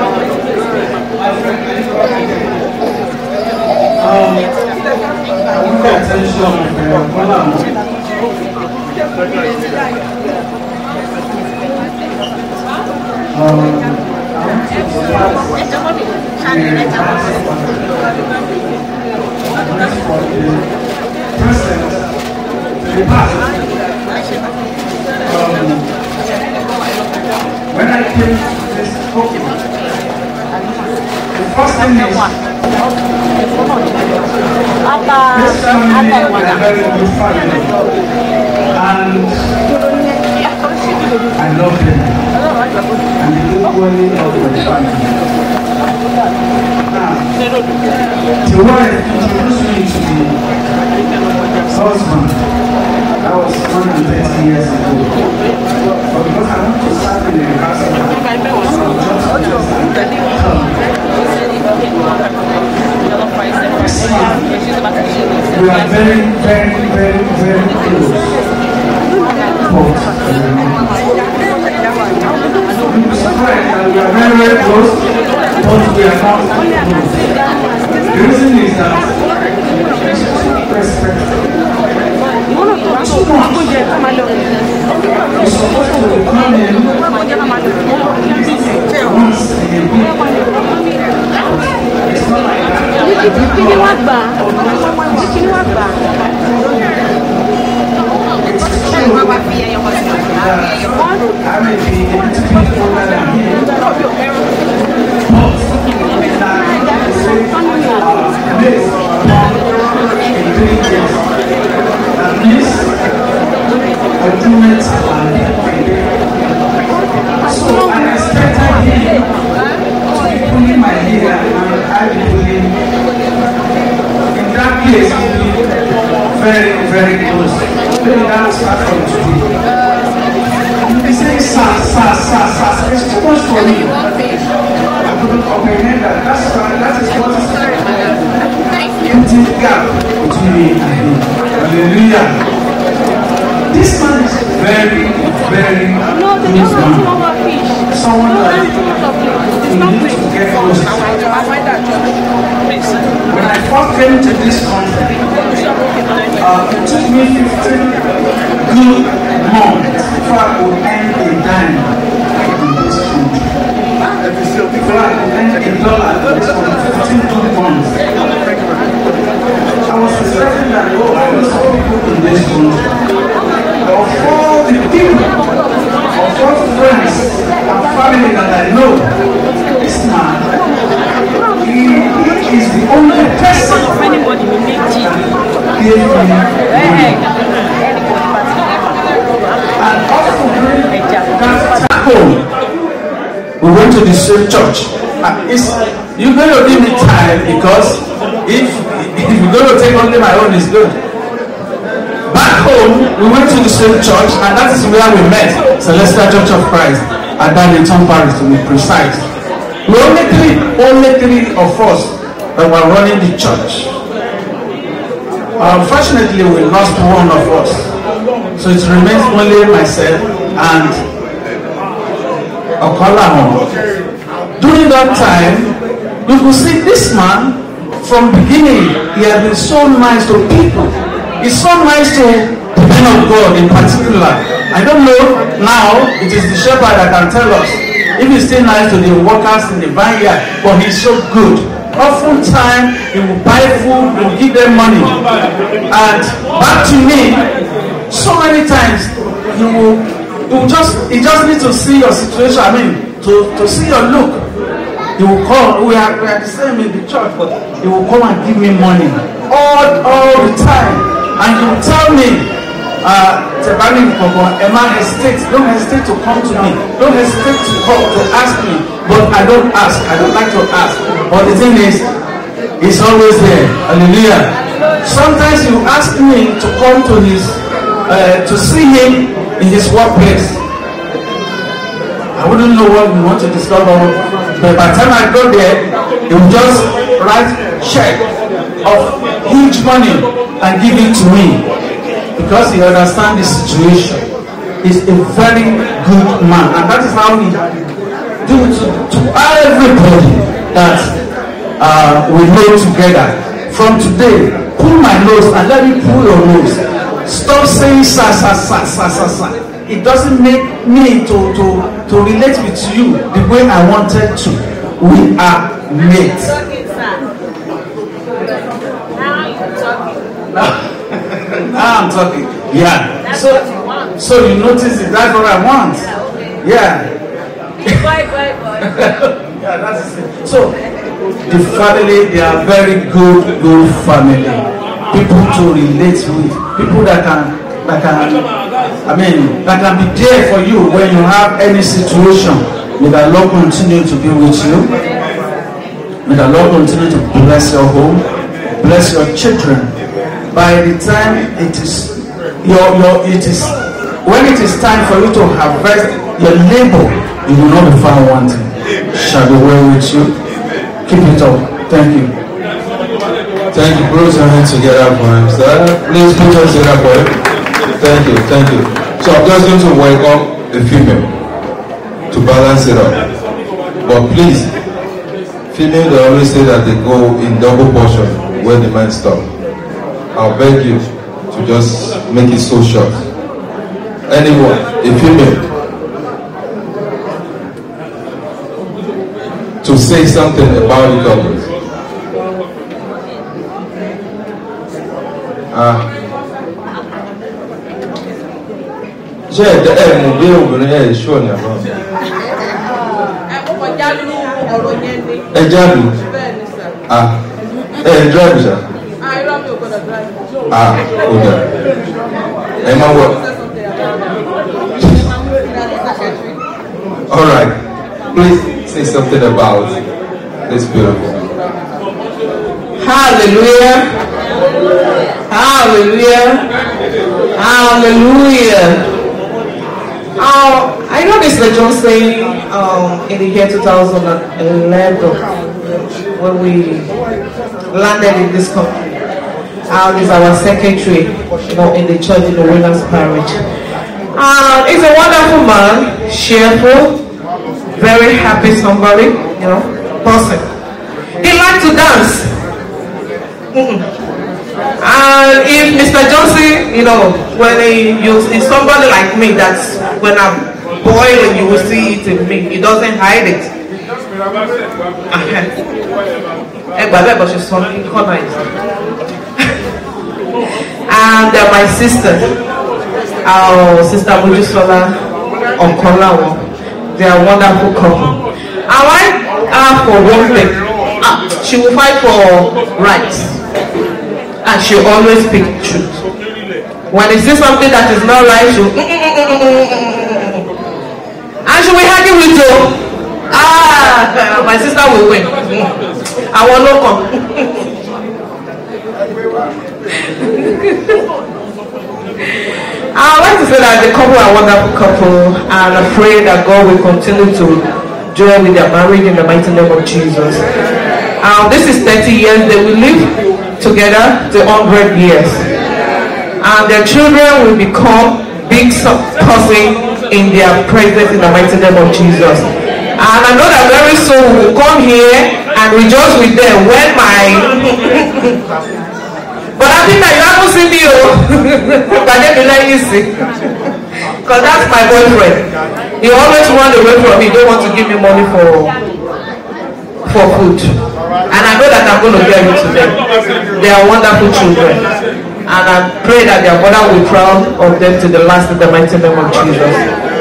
Um, I want the attention of Um, present, the past. Um, when I came to this okay, the first thing is, this family is a very good family, and I love them, and they do well of the family. Now, the wife introduced me to the husband. That was one hundred thirty years ago. But because I want to start in the house, we are very, very, very, very close. But, we are very, very close, but we are not close. The reason is that respect. You're supposed to come in once in a week. It's not like that. It's true that I may be a little bit older than him, but that is this in three years. At least agreements are so I expected him to be pulling my hair and I be pulling. In that case, it will be very, very close. Maybe that will start from today. He says, sir, sir, sir, sir, it's too much for me. I couldn't comprehend that. That's why that is what is putting gap between me and him. Hallelujah. This man is very, very good man. Someone that we need to get close to. When I first came to this country, uh, it took me fifteen good months before I could earn a dime in this country. Before I could earn a dollar in this country, fifteen good months. I was expecting that, oh, I know some people in this country. Of all the people, of all friends and family that I know, this man, he, he is the only person that gave me money. And also during that home, we went to the same church. Uh, it's, you're going to give me time because if, if you're going to take only my own, it's good. Back home, we went to the same church, and that is where we met, Celestial Church of Christ, at Darlington Parish, to be precise. We only three, only three of us that were running the church. Unfortunately, we lost one of us, so it remains only myself and Okolahon. During that time, you could see this man from beginning. He has been so nice to people. It's so nice to the men of God in particular. I don't know now, it is the shepherd that can tell us if he's still nice to the workers in the vineyard, but he's so good. Oftentimes, he will buy food, he will give them money. And back to me, so many times, he will, he will just, he just need to see your situation, I mean, to, to see your look. He will call, we are, we are the same in the church, but he will come and give me money all, all the time. And you will tell me, uh, Emma, hesitate, don't hesitate to come to me, don't hesitate to call, to ask me, but I don't ask, I don't like to ask. But the thing is, he's always there. Hallelujah. Sometimes you ask me to come to his, uh, to see him in his workplace. I wouldn't know what we want to discover, but by the time I go there, he will just write check of huge money and give it to me because he understands the situation. He's a very good man, and that is how he do to, to everybody that uh, we know together. From today, pull my nose and let me pull your nose. Stop saying sa sa sa sa sa sa. It doesn't make me to, to, to relate with you the way I wanted to. We are mates. Now I'm talking. Yeah. So, so you notice it. That's what I want. Yeah. Bye, bye, bye. Yeah, that's it. So, the family, they are very good, good family. People to relate with. People that can, that can, I mean, that can be there for you when you have any situation. May the Lord continue to be with you. May the Lord continue to bless your home, bless your children. By the time it is, your, your, it is, when it is time for you to harvest your labor, you will not be found wanting. Shall be well with you. Keep it up. Thank you. Thank you. Put your hands together for him, sir. Please put your hands together for him. Thank you. Thank you. So I'm just going to welcome the female to balance it up. But please, female, they always say that they go in double portion where the man stop. I'll beg you to just make it so short. Anyone, a female, to say something about the couples. Ah. Ṣé ẹ̀dá ẹ̀ mú bí obìnrin ẹ̀ ṣọ́ ni àbá? Ẹ̀kọ́ jáde ọ̀rọ̀ yẹn ni. Ẹ jáde? Bẹ́ẹ̀ni sà. Ah. Ẹ ẹ̀ drive ṣá? Ah, irọ́ mi ò gbọ́dọ̀ drive. Ah, ó dà. Ẹ máa wọ̀. All right. Please say something about this beautiful. Hallelujah. Hallelujah. Hallelujah. Uh, I know Mister Johnson um, in the year two thousand eleven when we landed in this country. Uh, he's our secretary, you know, in the church in the Williams Parish. Uh, he's a wonderful man, cheerful, very happy somebody, you know, person. He likes to dance. Mm-mm. And if Mister Johnson, you know, when he uses somebody like me, that's when I'm boiling, you will see it in me. He doesn't hide it. And uh, my sister, our sister Mujisola Onkolawo, they are a wonderful couple. I like her for one thing. Ah, she will fight for rights. And she always speak truth. When they see something that is not right, she will, and she will argue with you. Ah, my sister will win. I will not come. I would like to say that the couple are a wonderful couple, and I pray that God will continue to join with their marriage in the mighty name of Jesus. Um, this is thirty years they will live together to one hundred years, and their children will become big person in their presence in the mighty name of Jesus. And I know that very soon we will come here and rejoice with them when my but I think that you haven't seen me, but then you let me see, because that's my boyfriend. He always runs away from me. He don't want to give me money for for food. And I know that I'm going to get it to them. They are wonderful children. And I pray that their mother will be proud of them to the last in the mighty name of Jesus.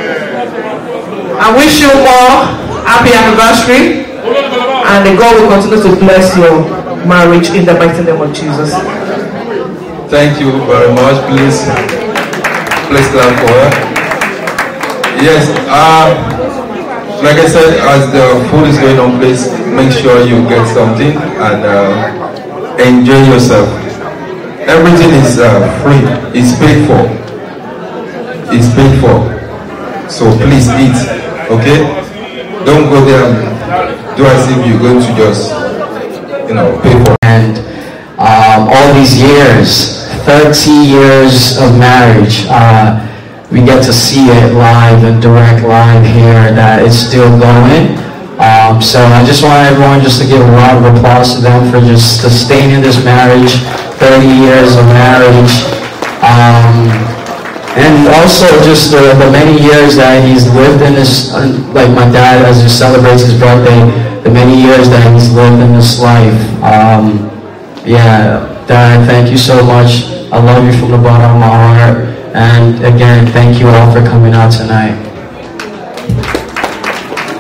I wish you more happy anniversary. And the God will continue to bless your marriage in the mighty name of Jesus. Thank you very much. Please, please clap for her. Yes, uh, like I said, as the food is going on, please make sure you get something and uh, enjoy yourself. Everything is uh, free. It's paid for. It's paid for. So please eat, okay? Don't go there and do as if you're going to just, you know, pay for. And um, all these years, thirty years of marriage, uh, we get to see it live and direct live here that it's still going. Um, so I just want everyone just to give a round of applause to them for just sustaining this marriage, thirty years of marriage. Um, and also just the, the many years that he's lived in this, like my dad as he celebrates his birthday, the many years that he's lived in this life. Um, yeah, Dad, thank you so much. I love you from the bottom of my heart. And again, thank you all for coming out tonight.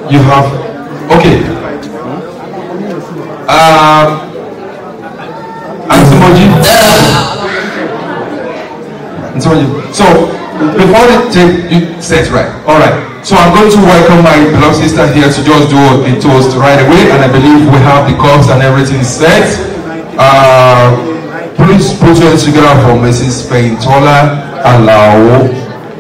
You have, okay. Uh, Anthony. So, before they take you set right, all right. So I'm going to welcome my beloved sister here to just do a toast right away, and I believe we have the cups and everything set. Uh, please put your hands together for Missus Feintola Alao.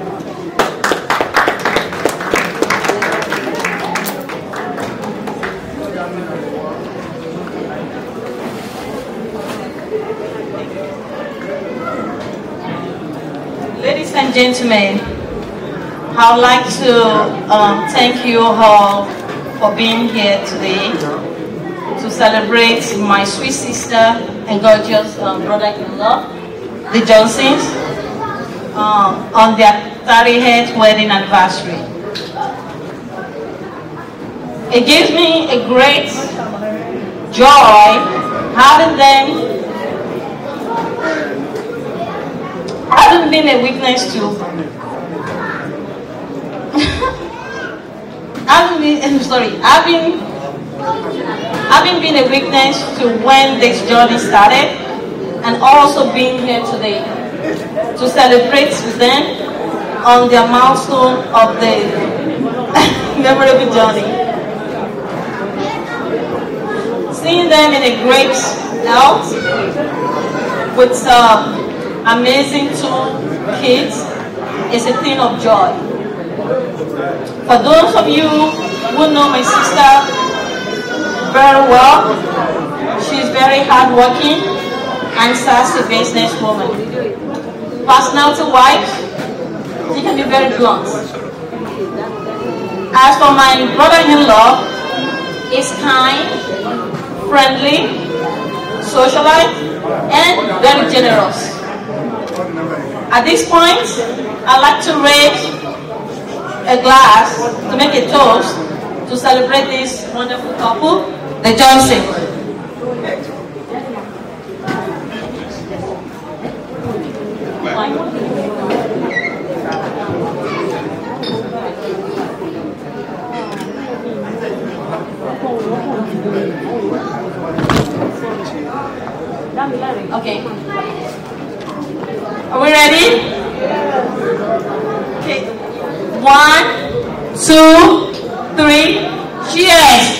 Ladies and gentlemen, I would like to um, thank you all for being here today to celebrate my sweet sister and gorgeous um, brother-in-law, the Johnsons, um, on their thirtieth wedding anniversary. It gives me a great joy having them, having been a witness to I've been, I'm sorry, I've been, I've been being a witness to when this journey started, and also being here today to celebrate with them on their milestone of the memorable journey. Seeing them in a great health with uh, amazing two kids is a thing of joy. For those of you who know my sister very well, she's very hardworking and sassy businesswoman. Personality-wise, she can be very blunt. As for my brother-in-law, he's kind, friendly, socialite, and very generous. At this point, I'd like to raise a glass to make a toast to celebrate this wonderful couple, the Johnsons. Okay. Are we ready? Okay. One, two, three, cheers!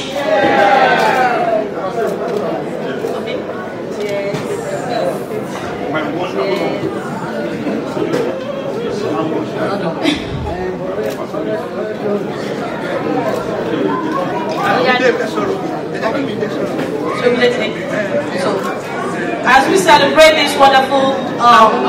So, as we celebrate this wonderful um,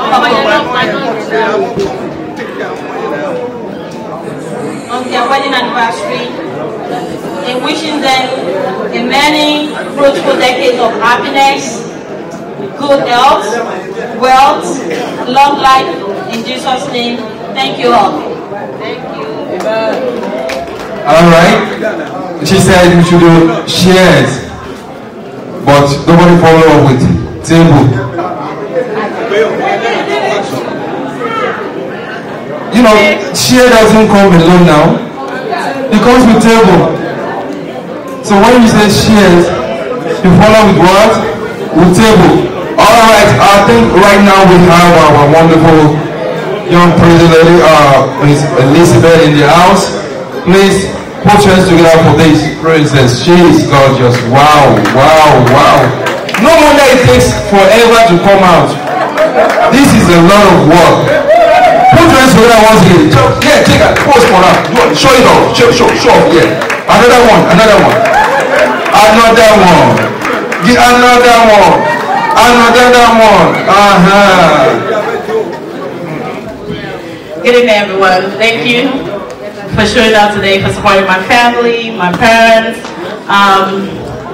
on their wedding anniversary, and wishing them a many fruitful decades of happiness, good health, wealth, long life, in Jesus' name. Thank you all. Thank you. All right. She said we should do shares, but nobody follow up with table. You know, share doesn't come alone now. It comes with table. So when you say shares, you follow with what? With table. Alright, I think right now we have our wonderful young pretty lady, uh, Miss Elizabeth in the house. Please put your hands together for this princess. She is gorgeous. Wow, wow, wow. No wonder it takes forever to come out. This is a lot of work. Put your hands together once again. Yeah, take a pose for that. Show it off. Show, show, show off. Yeah. Another one. Another one. Another one. Get another one. Another one. Uh-huh. Good evening, everyone. Thank you for showing up today, for supporting my family, my parents. Um,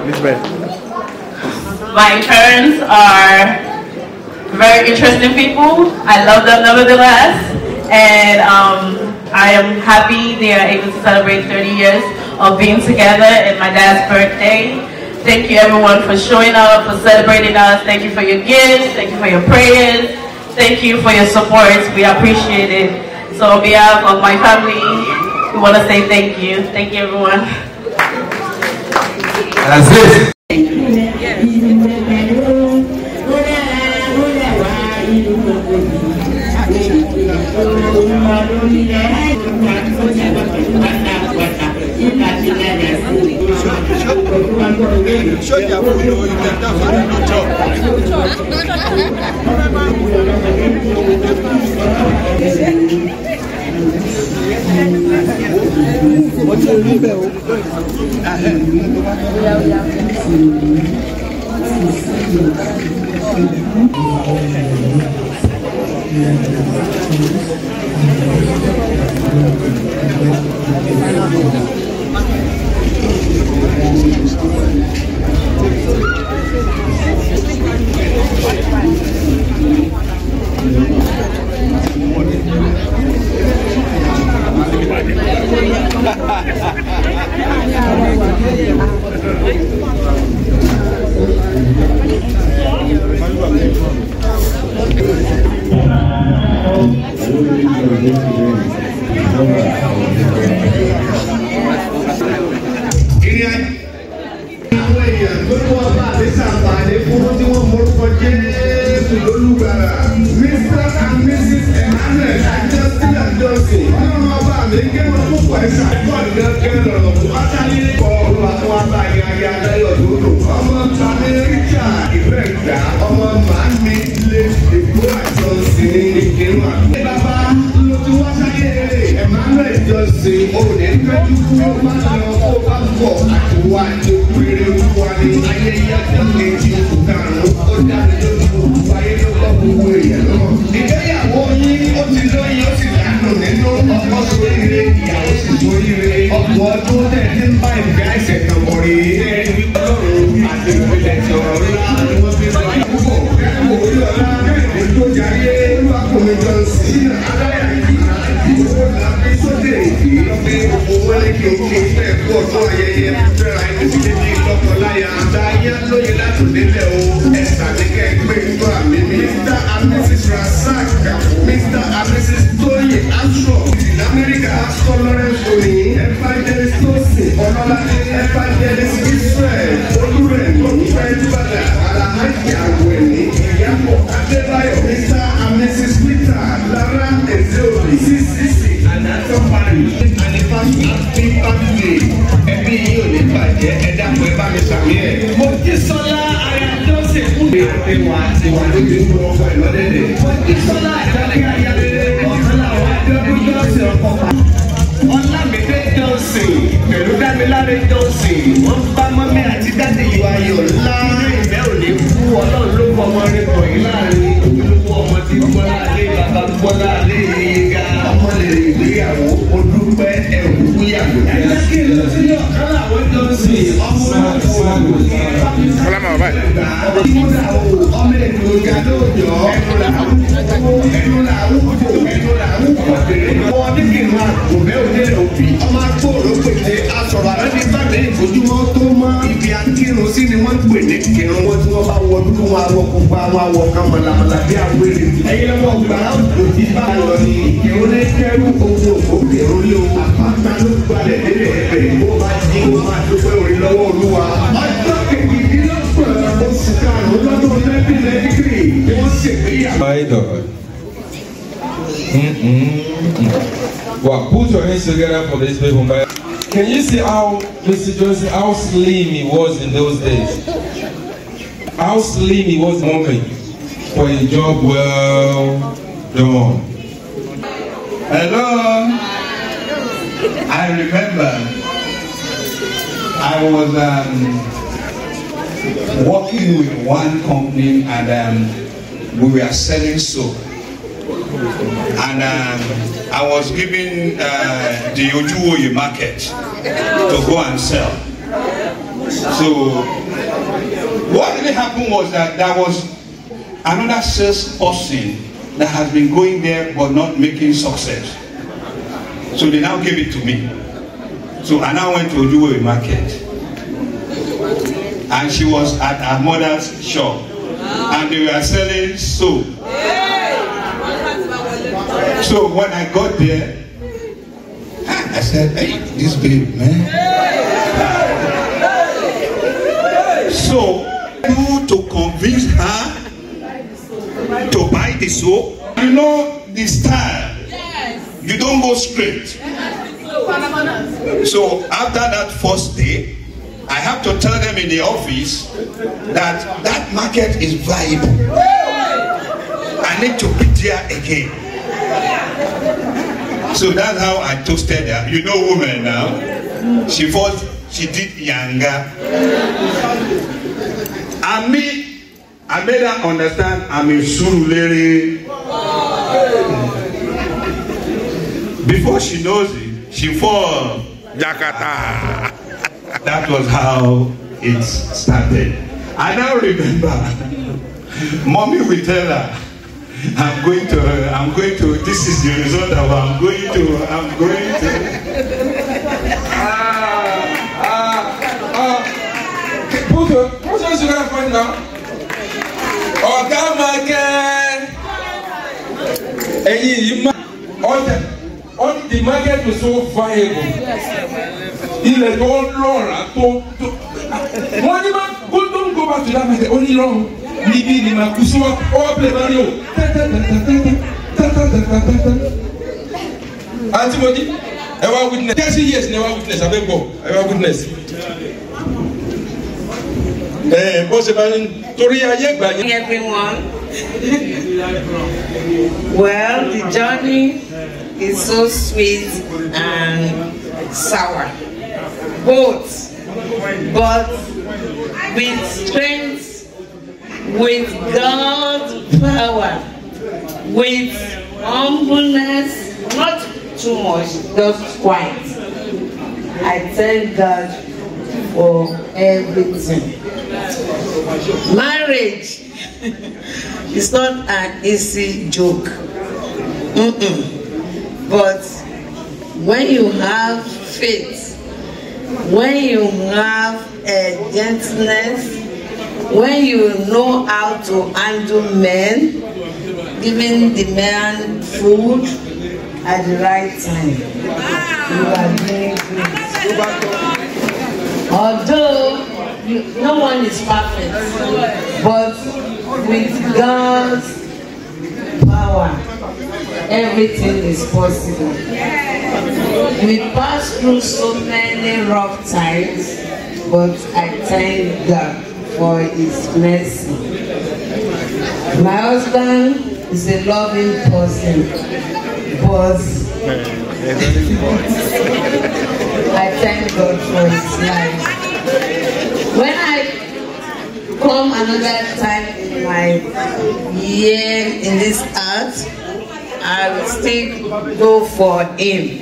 my parents are very interesting people. I love them nevertheless, and um, I am happy they are able to celebrate thirty years of being together in my dad's birthday. Thank you everyone for showing up, for celebrating us. Thank you for your gifts. Thank you for your prayers. Thank you for your support. We appreciate it. So on behalf of my family, we want to say thank you. Thank you, everyone. That's it. Well, put your hands together for this people. Can you see how Mister Johnson, how slim he was in those days? How slim he was in the moment for a job well done. Hello. I remember I was um, working with one company and um, we were selling soap. And um, I was given uh, the Ojuwoye market to go and sell. So what really happened was that there was another sales person that has been going there but not making success. So they now gave it to me. So I now went to Ojuwoye market. And she was at her mother's shop. And they were selling soap. So when I got there, I said, hey, this babe, man. So, you to convince her to buy the soap. You know the style. You don't go straight. So after that first day, I have to tell them in the office that that market is viable. I need to be there again. So that's how I toasted her. You know woman now. She thought she did younger. And me, I made her understand I'm a Surulere. Before she knows it, she fall Jakarta. That was how it started. I now remember, mommy will tell her, I'm going to, I'm going to, this is the result of I'm going to, I'm going to. Ah, ah, ah. Put your, put your sugar point now. Ọ̀gá market. Ẹyin yìí máa, ọjà, ọjà, the market was so viable. Ilẹ̀ tó lọ́ra tó, tó. Wọ́n ní máa, don't go back to that market, only long. Níbi ni màá kú sí wa, all play Mario. Auntie Modi, ẹ wá witness. Thirty years ni ẹ wá witness, abẹ́ gbọ́, ẹ wá witness. Eh, bó ṣe máa ń torí ayé gbà yín. Everyone. Well, the journey is so sweet and sour. Both, but with strength, with God's power, with humbleness, not too much, just quite. I thank God for everything. Marriage is not an easy joke. Mm-mm. But when you have faith, when you have a gentleness, when you know how to handle men, giving the man food at the right time, you are doing great. Although you, no one is perfect, but with God's power, everything is possible. We pass through so many rough times, but I thank God for His mercy. My husband is a loving person, but I thank God for His life. When I come another time in my year in this earth, I will still go for Him.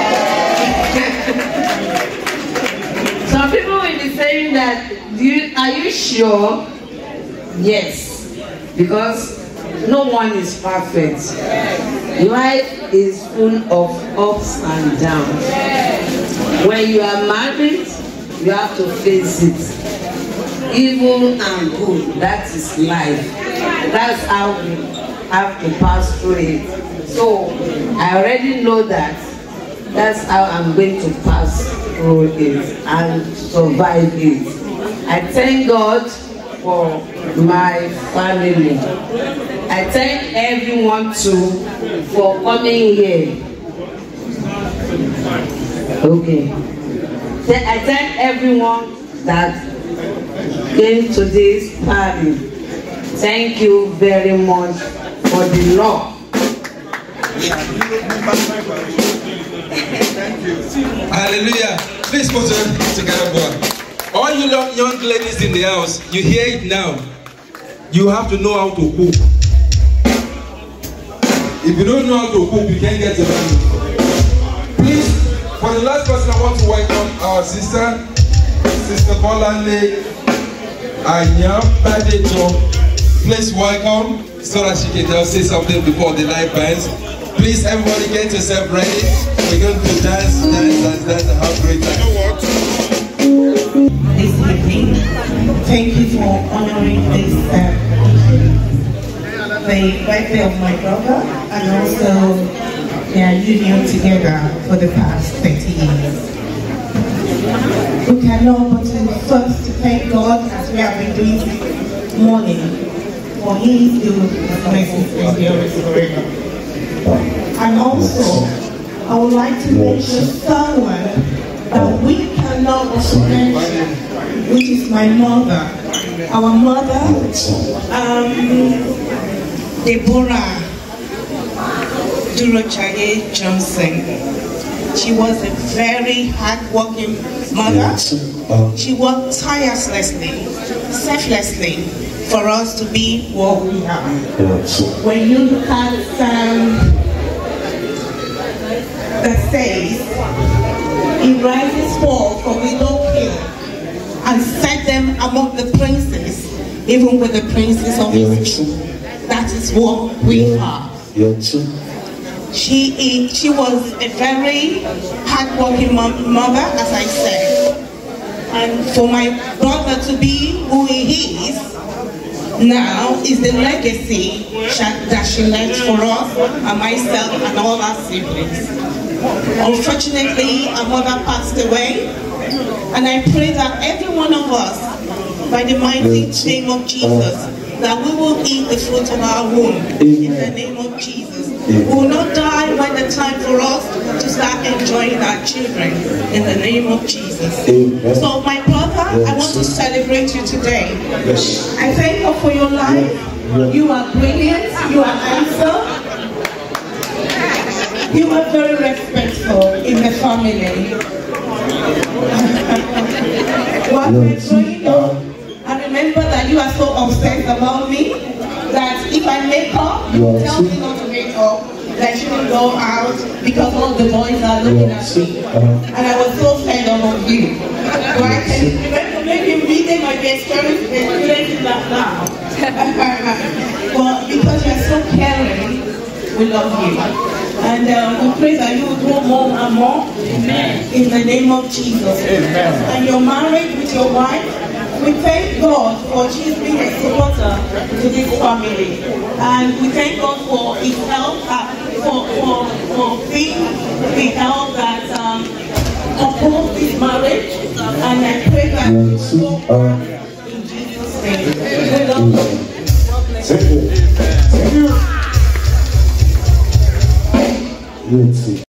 Some people will be saying that, do you, are you sure? Yes, because no one is perfect. Life is full of ups and downs. When you are married, you have to face it. Evil and good, that is life. That's how we have to pass through it. So I already know that that's how I'm going to pass through it and survive it. I thank God for my family. I thank everyone too for coming here. Okay. I thank everyone that came to this party. Thank you very much for the love. Hallelujah. Please put your hands together, boy. All you young ladies in the house, you hear it now. You have to know how to cook. If you don't know how to cook, you can't get it done. Please, for the last person, I want to welcome our sister, Sister Bolande Anyam Badejo. Please welcome so that she can just say something before the live bands. Please, everybody, get yourself ready. We're going to dance, dance, dance, dance, and have a great time. You know what? This evening, thank you for honoring this uh, the birthday of my brother, and also their union together for the past thirty years. We cannot but first to thank God as we have been doing this morning for His good mercy and endurance forever. And also, I would like to mention someone that we cannot also mention, which is my mother. Our mother, um, Deborah Durochaye Johnson. She was a very hard-working mother. She worked tirelessly, selflessly for us to be what we are. When you look at um, the says, He rises forth from widow king and set them among the princes, even with the princes of his people. That is what we are. She, she was a very hard-working mother, as I said. And for my brother to be who he is now is the legacy that she left for us, and myself and all our siblings. Unfortunately, our mother passed away, and I pray that every one of us, by the mighty name of Jesus, that we will eat the fruit of our womb in the name of Jesus. We will not die when the time for us to start enjoying our children in the name of Jesus. So my brother, I want to celebrate you today. I thank God for your life. You are brilliant. You are handsome. You are very respectful in the family. What we're doing, I remember that you are so obsessed about me that if I make up, you tell me not to make up, that you can go out because all the boys are looking at me. And I was so fed up of you. So I can remember maybe reading my best experiencing that now. But because you're so caring, we love you. And uh, we pray that you will grow more and more. Amen. In the name of Jesus. Amen. And you're married with your wife. We thank God for she's being a supporter to this family. And we thank God for his help, uh, for, for, for being the help that um, upholds this marriage. And I pray that you will go on in Jesus' name. We love you. God bless you. Thank you. Let's see.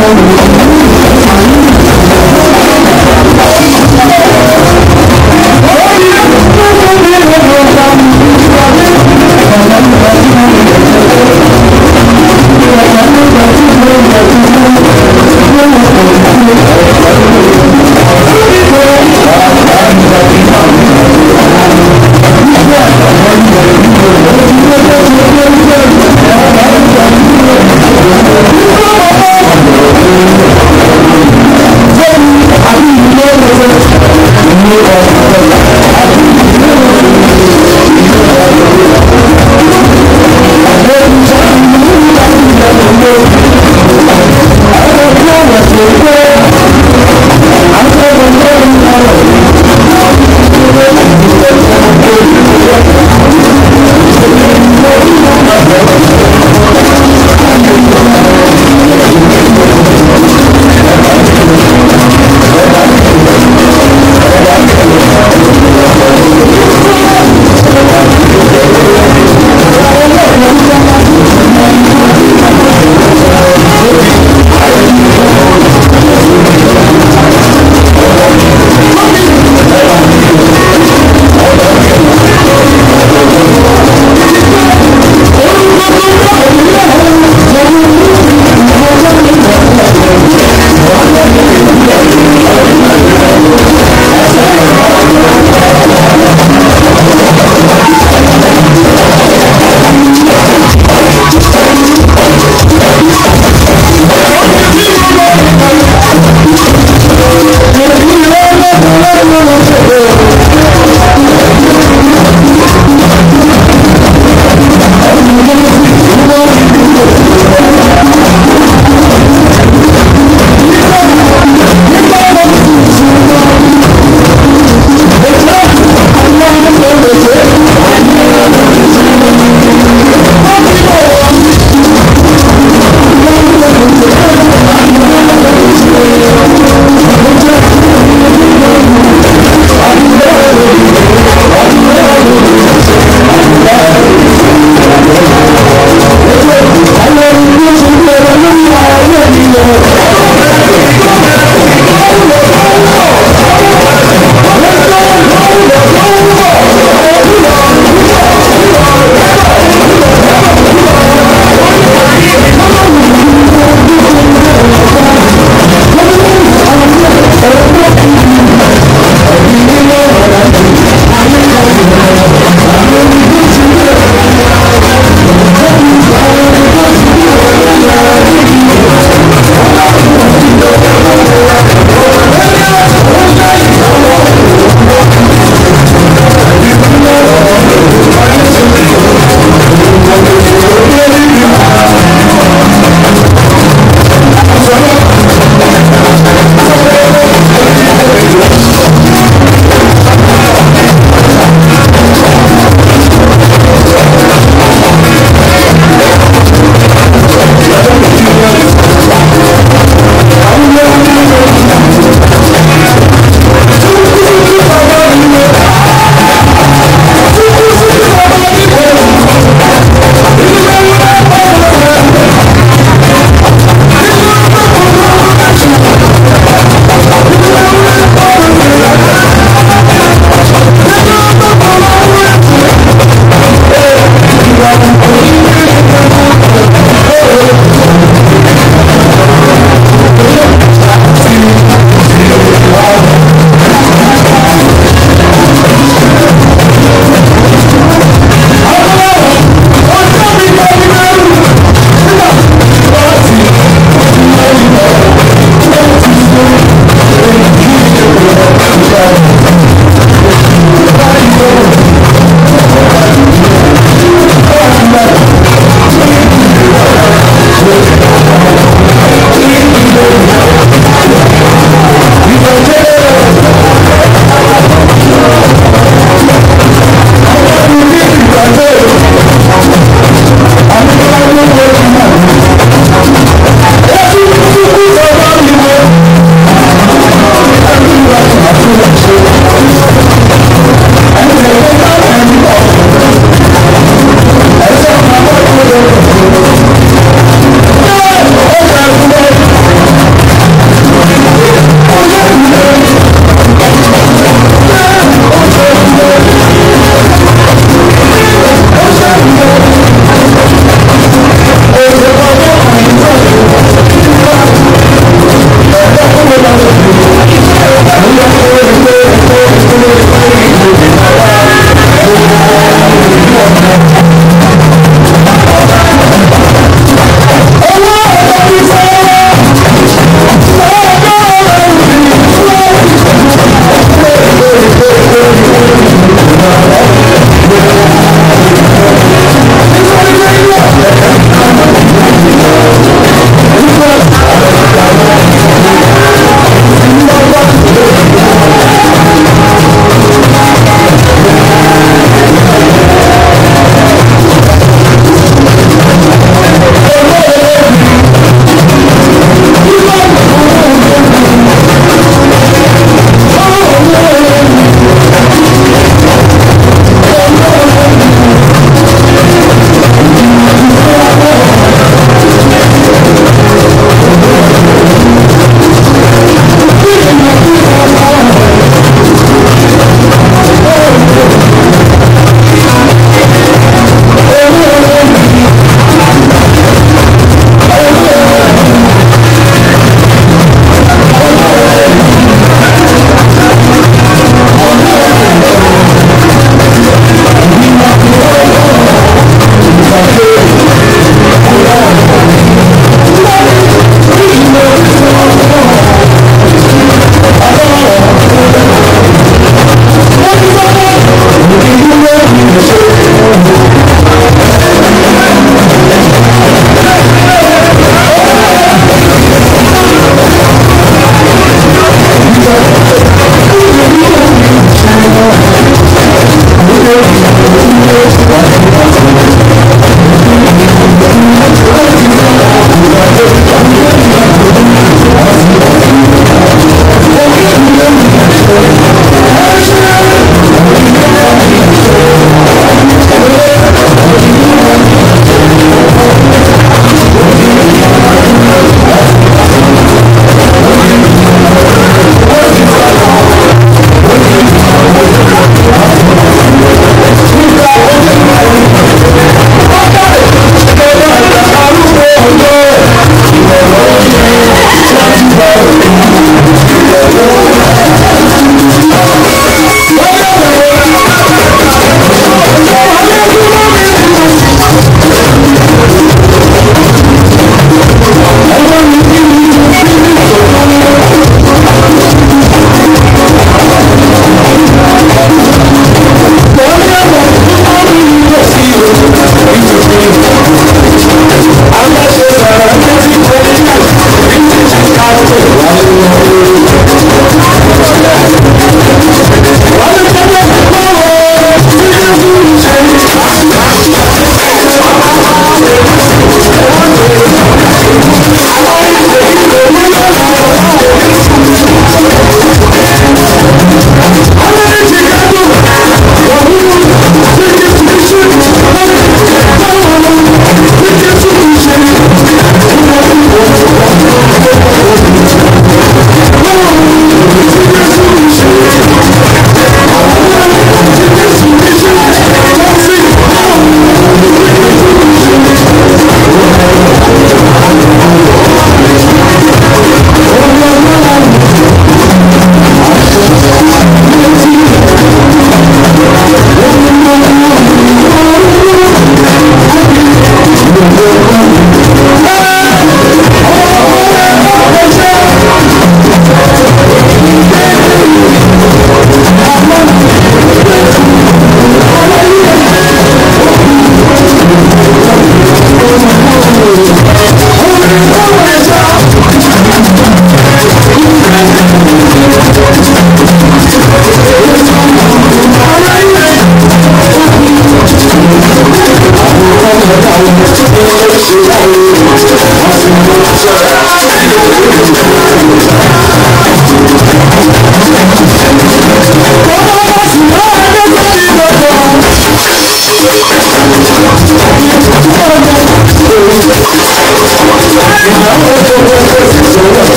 Thank you.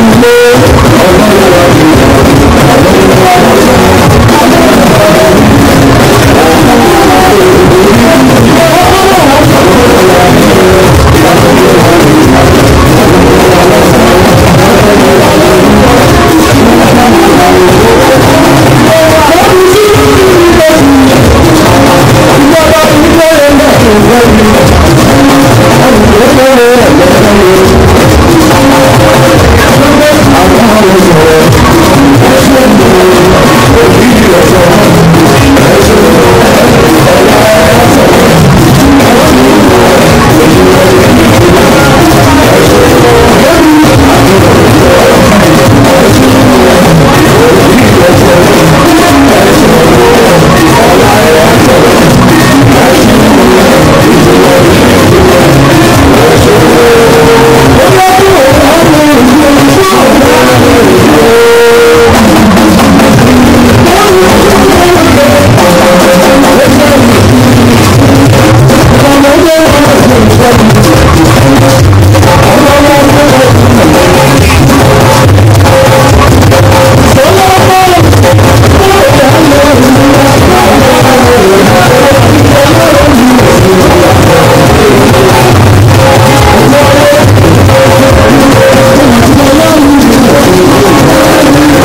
Thank you.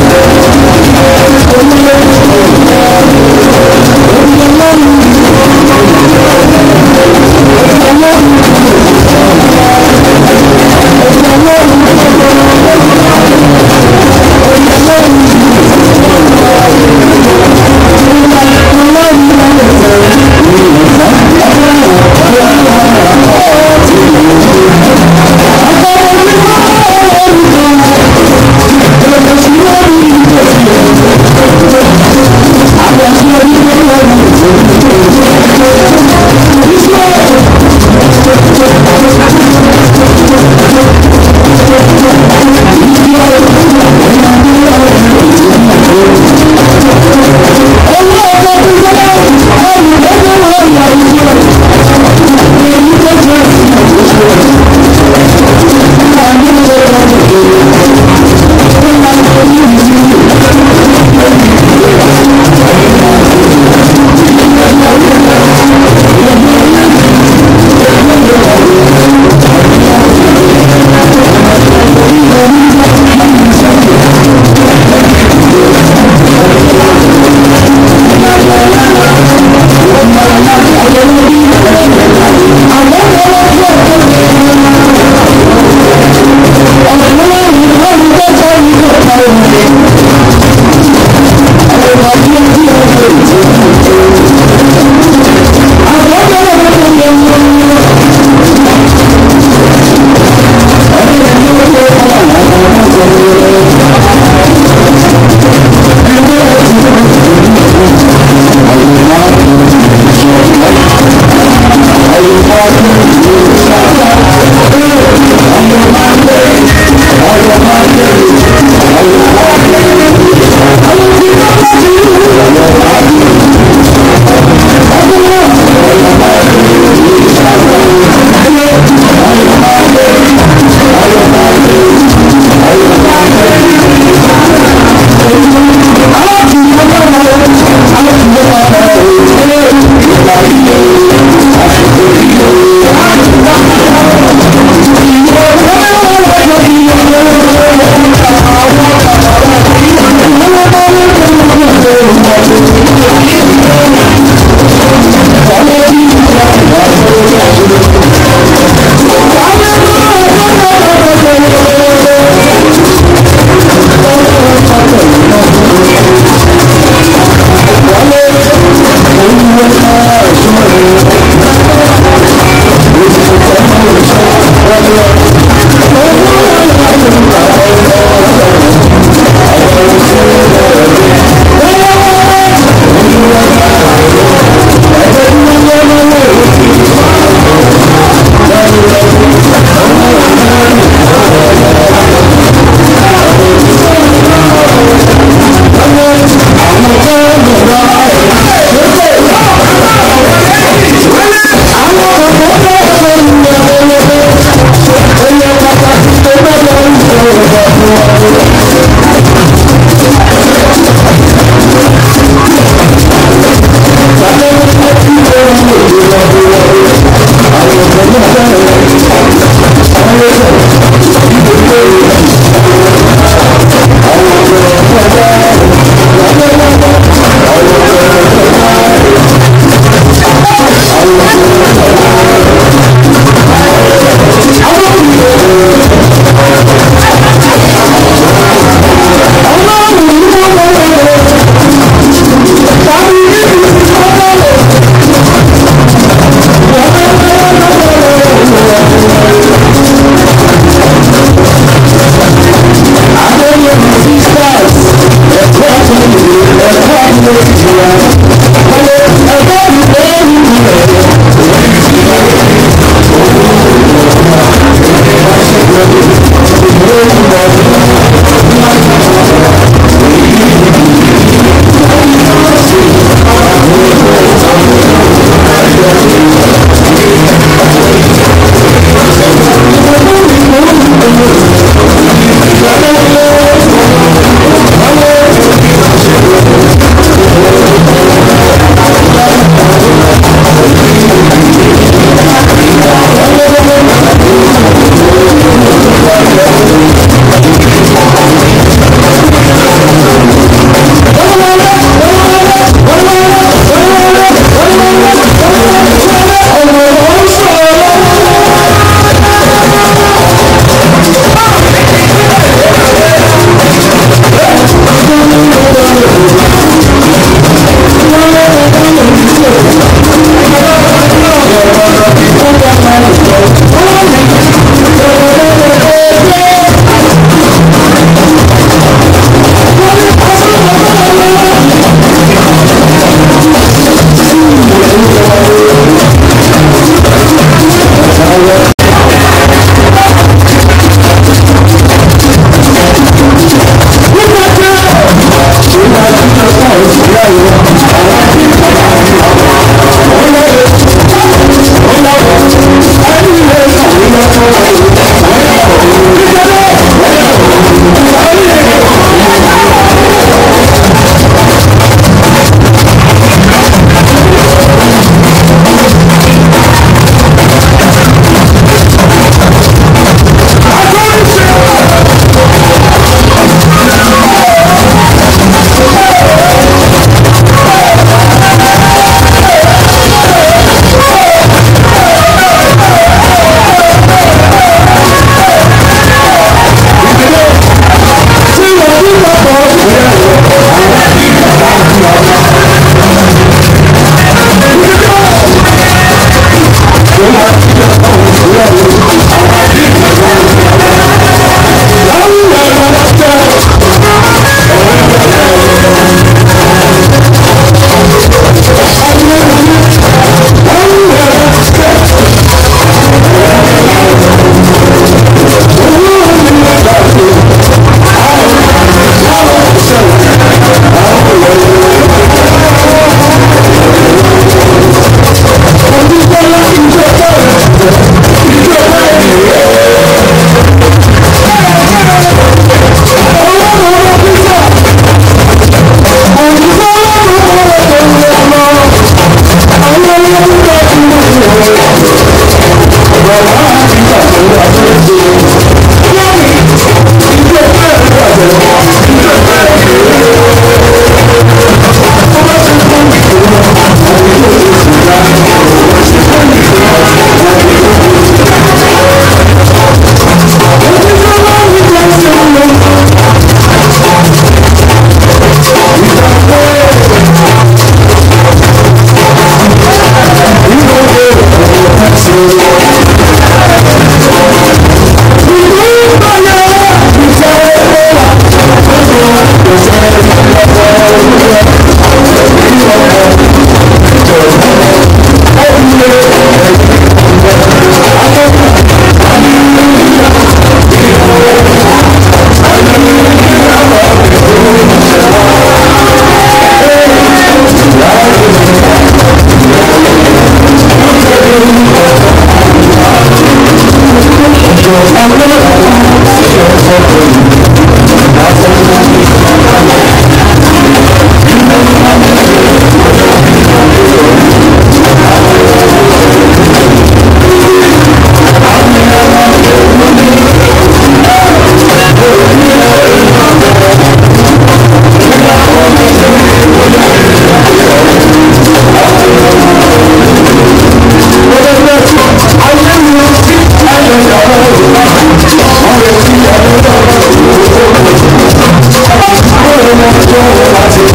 ọjọ́ láti